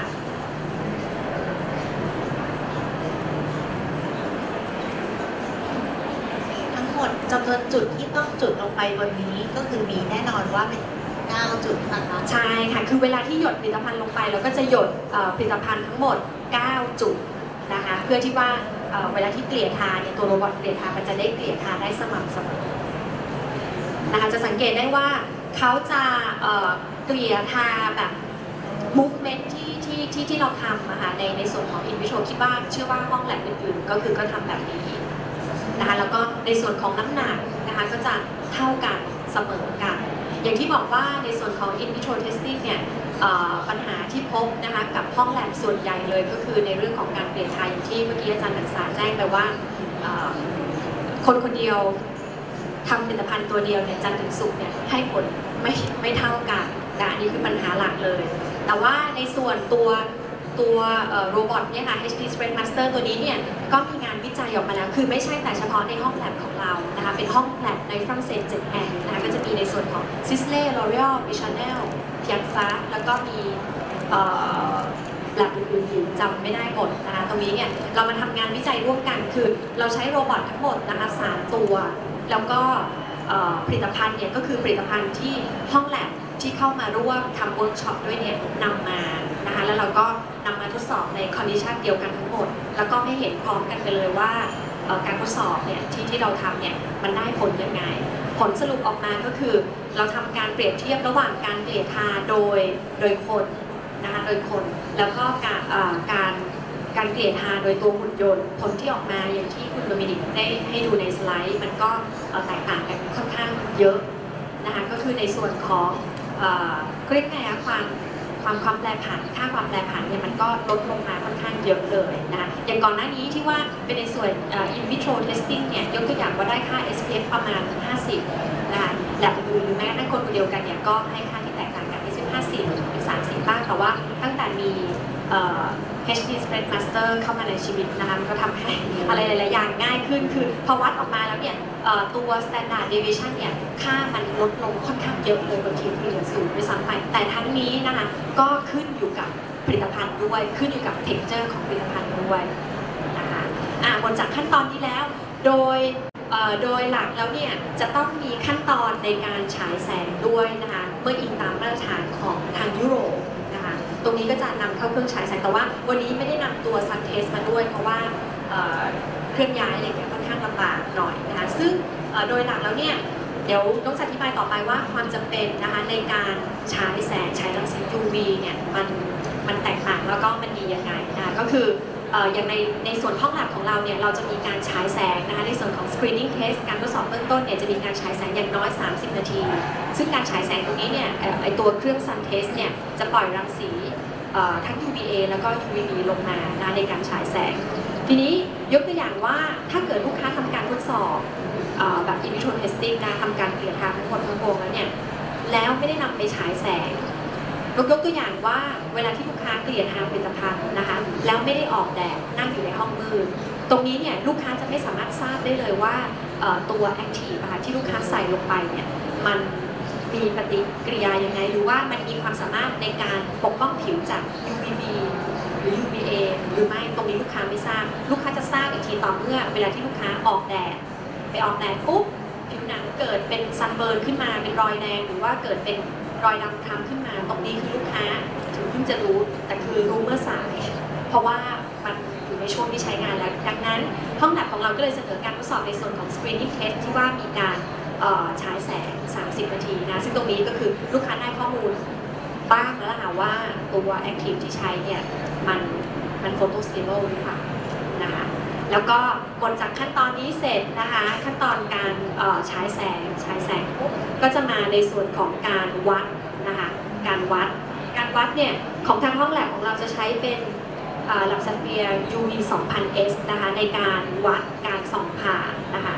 ทั้งหมดจำนวนจุดที่ต้องจุดลงไปบนนี้ก็คือมีแน่นอนว่าเป็นเก้าจุดนะคะใช่ค่ะคือเวลาที่หยดผลิตภัณฑ์ลงไปเราก็จะหยดผลิตภัณฑ์ทั้งหมดเก้าจุดนะคะเพื่อที่ว่าเวลาที่เกลี่ยทาเนี่ยตัวโรบอทเกลี่ยทามันจะได้เกลี่ยทาได้สม่ำเสมอนะคะจะสังเกตได้ว่าเขาจะเกลี่ยทาแบบ movement ที่ที่ที่ที่เราทำนะคะในในส่วนของ in-vitro คิดว่าเชื่อว่าห้องแลบอื่นๆก็คือก็ทำแบบนี้นะคะแล้วก็ในส่วนของน้ำหนักนะคะก็จะเท่ากันเสมอกันอย่างที่บอกว่าในส่วนของ in-vitro testing เนี่ยปัญหาที่พบนะคะกับห้องแลบส่วนใหญ่เลยก็คือในเรื่องของการเปลี่ยนทายอย่างที่เมื่อกี้อาจารย์นักศึกษาแจ้งไปว่าคนคนเดียวทำผลิตภัณฑ์ตัวเดียวเนี่ยจันทร์ถึงศุกร์เนี่ยให้ผลไม่ไม่เท่ากันนะอันนี้คือปัญหาหลักเลยแต่ว่าในส่วนตัวตัวโรบอทเนี่ยค่ะ เอช ดี Spread Master ตัวนี้เนี่ยก็มีงานวิจัยออกมาแล้วคือไม่ใช่แต่เฉพาะในห้องแลบของเรานะคะเป็นห้องแลบในฝรั่งเศสเจ็ดแห่งนะคะก็จะมีในส่วนของ Sisley L'Oreal Chanel เพียงฟ้าแล้วก็มีแลบอื่นๆอยู่จำไม่ได้หมดนะคะตรงนี้เนี่ยเรามาทำงานวิจัยร่วมกันคือเราใช้โรบอททั้งหมดนะคะสามตัวแล้วก็ผลิตภัณฑ์เนี่ยก็คือผลิตภัณฑ์ที่ห้องแลบที่เข้ามาร่วมทำเวิร์กช็อปด้วยเนี่ยนำมานะคะแล้วเราก็นำมาทดสอบในคอนดิชันเดียวกันทั้งหมดแล้วก็ให้เห็นพร้อมกันไปเลยว่าการทดสอบเนี่ยที่ที่เราทำเนี่ยมันได้ผลยังไงผลสรุปออกมาก็คือเราทำการเปรียบเทียบระหว่างการเกลี่ยทาโดยโดยคนนะคะโดยคนแล้วก็การการการเกลี่ยทาโดยตัวหุ่นยนต์ผลที่ออกมาอย่างที่คุณโดมินิกได้ให้ดูในสไลด์มันก็แตกต่างกันค่อนข้างเยอะนะคะก็คือในส่วนของเรียกไงคะความความความแปรผันค่าความแปรผันเนี่ยมันก็ลดลงมาค่อนข้างเยอะเลยนะคะอย่างก่อนหน้านี้ที่ว่าเป็นในส่วน in-vitro testing เนี่ยยกตัวอย่างว่าได้ค่า เอส พี เอฟ ประมาณห้าสิบนะคะแลบอื่นหรือแม้แต่คนคนเดียวกันเนี่ยก็ให้ค่าที่แตกต่างกัน เอส พี เอฟ ห้าสิบเป็นสามสิบบ้างแต่ว่าตั้งแต่มี เอช ดี Spread Master เข้ามาในชีวิตนะคะมันก็ทำให้อะไรหลายๆอย่างง่ายขึ้นคือพอวัดออกมาแล้วเนี่ยตัว Standard Deviation เนี่ยค่ามันลดลงค่อนข้างเยอะเลยบางทีเหลือศูนย์ด้วยซ้ำไปแต่ทั้งนี้นะคะก็ขึ้นอยู่กับผลิตภัณฑ์ด้วยขึ้นอยู่กับ texture ของผลิตภัณฑ์ด้วยนะคะอ่ะหมดจากขั้นตอนนี้แล้วโดยโดยหลักแล้วเนี่ยจะต้องมีขั้นตอนในการฉายแสงด้วยนะคะเมื่ออิงตามมาตรฐานของทางยุโรปตรงนี้ก็จะนำเข้าเครื่องฉายแสงแต่ว่าวันนี้ไม่ได้นำตัว Sun Test มาด้วยเพราะว่าเคลื่อนย้ายอะไรเงี้ยค่อนข้างลำบากหน่อยนะคะซึ่งโดยหลักแล้วเนี่ยเดี๋ยวต้องอธิบายต่อไปว่าความจำเป็นนะคะในการฉายแสงฉายรังสี ยู วี เนี่ยมันมันแตกต่างแล้วก็มันดียังไงนะคะก็คืออย่างในในส่วนห้องแลบของเราเนี่ยเราจะมีการฉายแสงนะคะในส่วนของ screening test การทดสอบเบื้องต้นเนี่ยจะมีการฉายแสงอย่างน้อยสามสิบนาทีซึ่งการฉายแสงตรงนี้เนี่ยไอตัวเครื่อง Sun Test เนี่ยจะปล่อยรังสีทั้ง ยู วี เอ แล้วก็ ยู วี บี ลงมานะในการฉายแสงทีนี้ยกตัวอย่างว่าถ้าเกิดลูกค้าทำการทดสอบแบบ in-vitro testing นะทำการเกลี่ยทาทั้งหมดทั้งปวงแล้วเนี่ยแล้วไม่ได้นำไปฉายแสงยกตัวอย่างว่าเวลาที่ลูกค้าเกลี่ยทาผลิตภัณฑ์นะคะแล้วไม่ได้ออกแดดนั่งอยู่ในห้องมืดตรงนี้เนี่ยลูกค้าจะไม่สามารถทราบได้เลยว่าตัว active ที่ลูกค้าใส่ลงไปเนี่ยมันมีปฏิกิริยายังไงหรือว่ามันมีความสามารถในการปกป้องผิวจาก ยู วี บี หรือ ยู วี เอ หรือไม่ตรงนี้ลูกค้าไม่ทราบลูกค้าจะทราบอีกทีต่อเมื่อเวลาที่ลูกค้าออกแดดไปออกแดดปุ๊บผิวหนังเกิดเป็นซันเบิร์นขึ้นมาเป็นรอยแดงหรือว่าเกิดเป็นรอยดำคล้ำขึ้นมาตรงนี้คือลูกค้าถึงเพิ่งจะรู้แต่คือรู้เมื่อสายเพราะว่ามันอยู่ในช่วงที่ใช้งานแล้วดังนั้นห้องแลบของเราก็เลยเสนอการทดสอบในส่วนของ screening test ที่ว่ามีการฉายแสงสามสิบนาทีนะซึ่งตรงนี้ก็คือลูกค้าได้ข้อมูลบ้างแล้วค่ะว่าตัว active ที่ใช้เนี่ยมันมัน photo stable หรือเปล่านะคะแล้วก็หมดจากขั้นตอนนี้เสร็จนะคะขั้นตอนการฉายแสงฉายแสงปุ๊บก็จะมาในส่วนของการวัดนะคะการวัดการวัดเนี่ยของทางห้องแลบของเราจะใช้เป็นLabTheater ยู วี สองพัน เอส นะคะในการวัดการส่องผ่านะคะ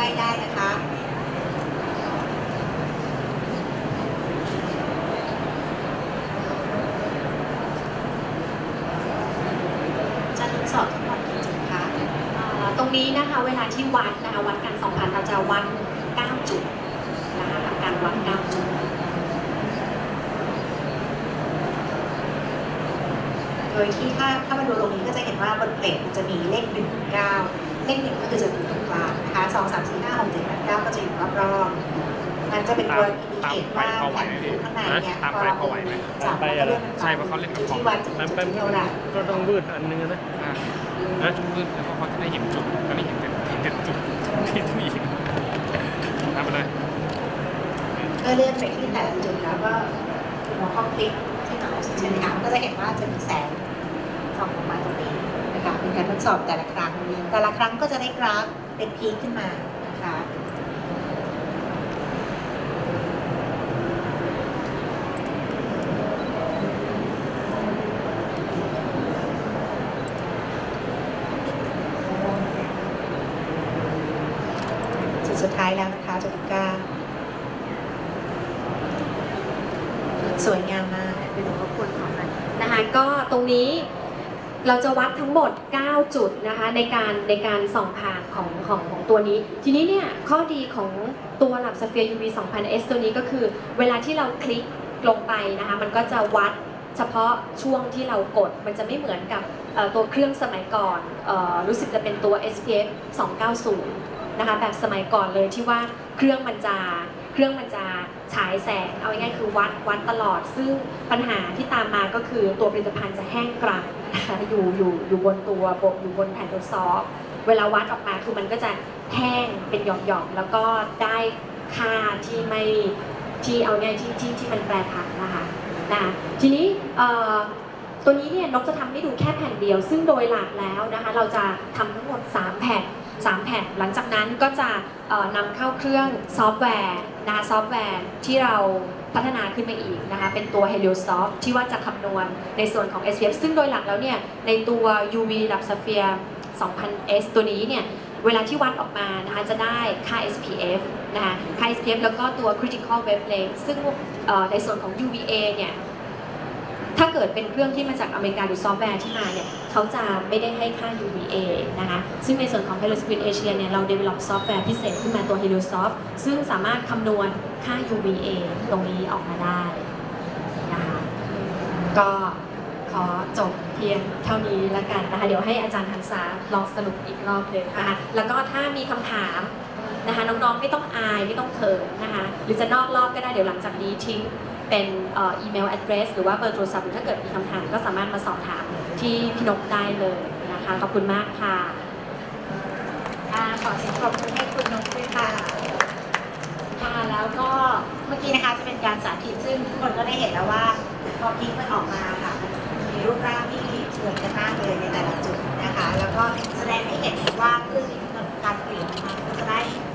ล้ๆได้นะคะจะทดสอบทั้งหมดกี่จุดคะตรงนี้นะคะเวลาที่วัดนะคะวัดการสัมพันธ์เราจะวัดเก้าจุดนะคะทำการวัดเก้าจุดโดยที่ถ้าถ้ามาดูตรงนี้ก็จะเห็นว่าบนเพลทมันจะมีเลขหนึ่งถึงเก้าเลขหนึ่งก็คือจะอยู่ตรงกลางนะคะสองสามสี่ห้าหกเจ็ดแปดเก้าก็จะอยู่รอบๆมันจะเป็นตัวอินดิเคตว่าแผ่นผิวข้างในเนี่ยพอเราจับแล้วก็เลื่อนมันไปใช่เพราะเขาเล่นกับของที่วัดจะเป็นจุดเท่าไหร่ก็ต้องวืดอันนึงนะแล้วจุดวืดแล้วเขาจะได้เห็นจุดก็ได้เห็นเป็นเห็นจุดที่ที่เห็นทำไปเลยก็เลื่อนไปที่แต่ละจุดแล้วก็หัวข้อคลิกที่เราใช่ไหมคะก็จะเห็นว่าจะมีแสงส่องออกมาตรงนี้นะคะเป็นการทดสอบแต่ละครั้งแต่ละครั้งก็จะได้กราฟเป็นพีคขึ้นมานะคะจุดสุดท้ายแล้วนะคะจุดที่เก้าสวยงามมากไปดูว่าควรของมันนะคะก็ตรงนี้เราจะวัดทั้งหมดเก้าจุดนะคะในการในการส่องผ่านของของของตัวนี้ทีนี้เนี่ยข้อดีของตัว LabTheater ยู วี สองพัน เอส ตัวนี้ก็คือเวลาที่เราคลิกลงไปนะคะมันก็จะวัดเฉพาะช่วงที่เรากดมันจะไม่เหมือนกับตัวเครื่องสมัยก่อนรู้สึกจะเป็นตัว เอส พี เอฟ สองเก้าศูนย์นะคะแบบสมัยก่อนเลยที่ว่าเครื่องมันจะเครื่องมันจะฉายแสงเอาง่ายๆคือวัดวัดตลอดซึ่งปัญหาที่ตามมาก็คือตัวผลิตภัณฑ์จะแห้งกรังนะคะอยู่อยู่อยู่บนตัวบนอยู่บนแผ่นทดสอบเวลาวัดออกมาคือมันก็จะแห้งเป็นหย่อมๆแล้วก็ได้ค่าที่ไม่ที่เอาง่ายที่ที่ที่มันแปรผันนะคะนะทีนี้ตัวนี้เนี่ยนกจะทำให้ดูแค่แผ่นเดียวซึ่งโดยหลักแล้วนะคะเราจะทำทั้งหมดสามแผ่นสามแผ่นหลังจากนั้นก็จะนำเข้าเครื่องซอฟต์แวร์นะคะซอฟต์แวร์ที่เราพัฒนาขึ้นมาอีกนะคะเป็นตัว HelioScreen ที่ว่าจะคำนวณในส่วนของ เอส พี เอฟ ซึ่งโดยหลักแล้วเนี่ยในตัว ยู วี LabTheater สองพัน เอส ตัวนี้เนี่ยเวลาที่วัดออกมานะคะจะได้ค่า เอส พี เอฟ นะคะค่า เอส พี เอฟ แล้วก็ตัว Critical Wavelength ซึ่งในส่วนของ ยู วี เอ เนี่ยถ้าเกิดเป็นเครื่องที่มาจากอเมริกาหรือซอฟต์แวร์ที่มาเนี่ยเขาจะไม่ได้ให้ค่า ยู วี เอ นะคะซึ่งในส่วนของ HelioScreen Asia เนี่ยเรา develop ซอฟต์แวร์พิเศษขึ้นมาตัว HelioSoft ซึ่งสามารถคำนวณค่า ยู วี เอ ตรงนี้ออกมาได้นะคะก็ขอจบเพียงเท่านี้ละกันนะคะเดี๋ยวให้อาจารย์หันษาลองสรุปอีกรอบเลยนะคะแล้วก็ถ้ามีคำถามนะคะน้องๆไม่ต้องอายไม่ต้องเขินนะคะหรือจะนอกรอบก็ได้เดี๋ยวหลังจากนี้ทิ้งเป็นอีเมล address หรือว่าเบอร์โทรศัพท์หรือถ้าเกิดมีคำถามก็สามารถมาสอบถามที่พี่นกได้เลยนะคะขอบคุณมากค่ะขอเสียงปรบมือให้คุณนกด้วยค่ะค่ะแล้วก็เมื่อกี้นะคะจะเป็นการสาธิตซึ่งทุกคนก็ได้เห็นแล้วว่าพอพิกมันออกมาค่ะมีรูปร่างที่เหมือนกันมากเลยในแต่ละจุดนะคะแล้วก็แสดงให้เห็นว่าเครื่องนี้การเปลี่ยนมันก็จะได้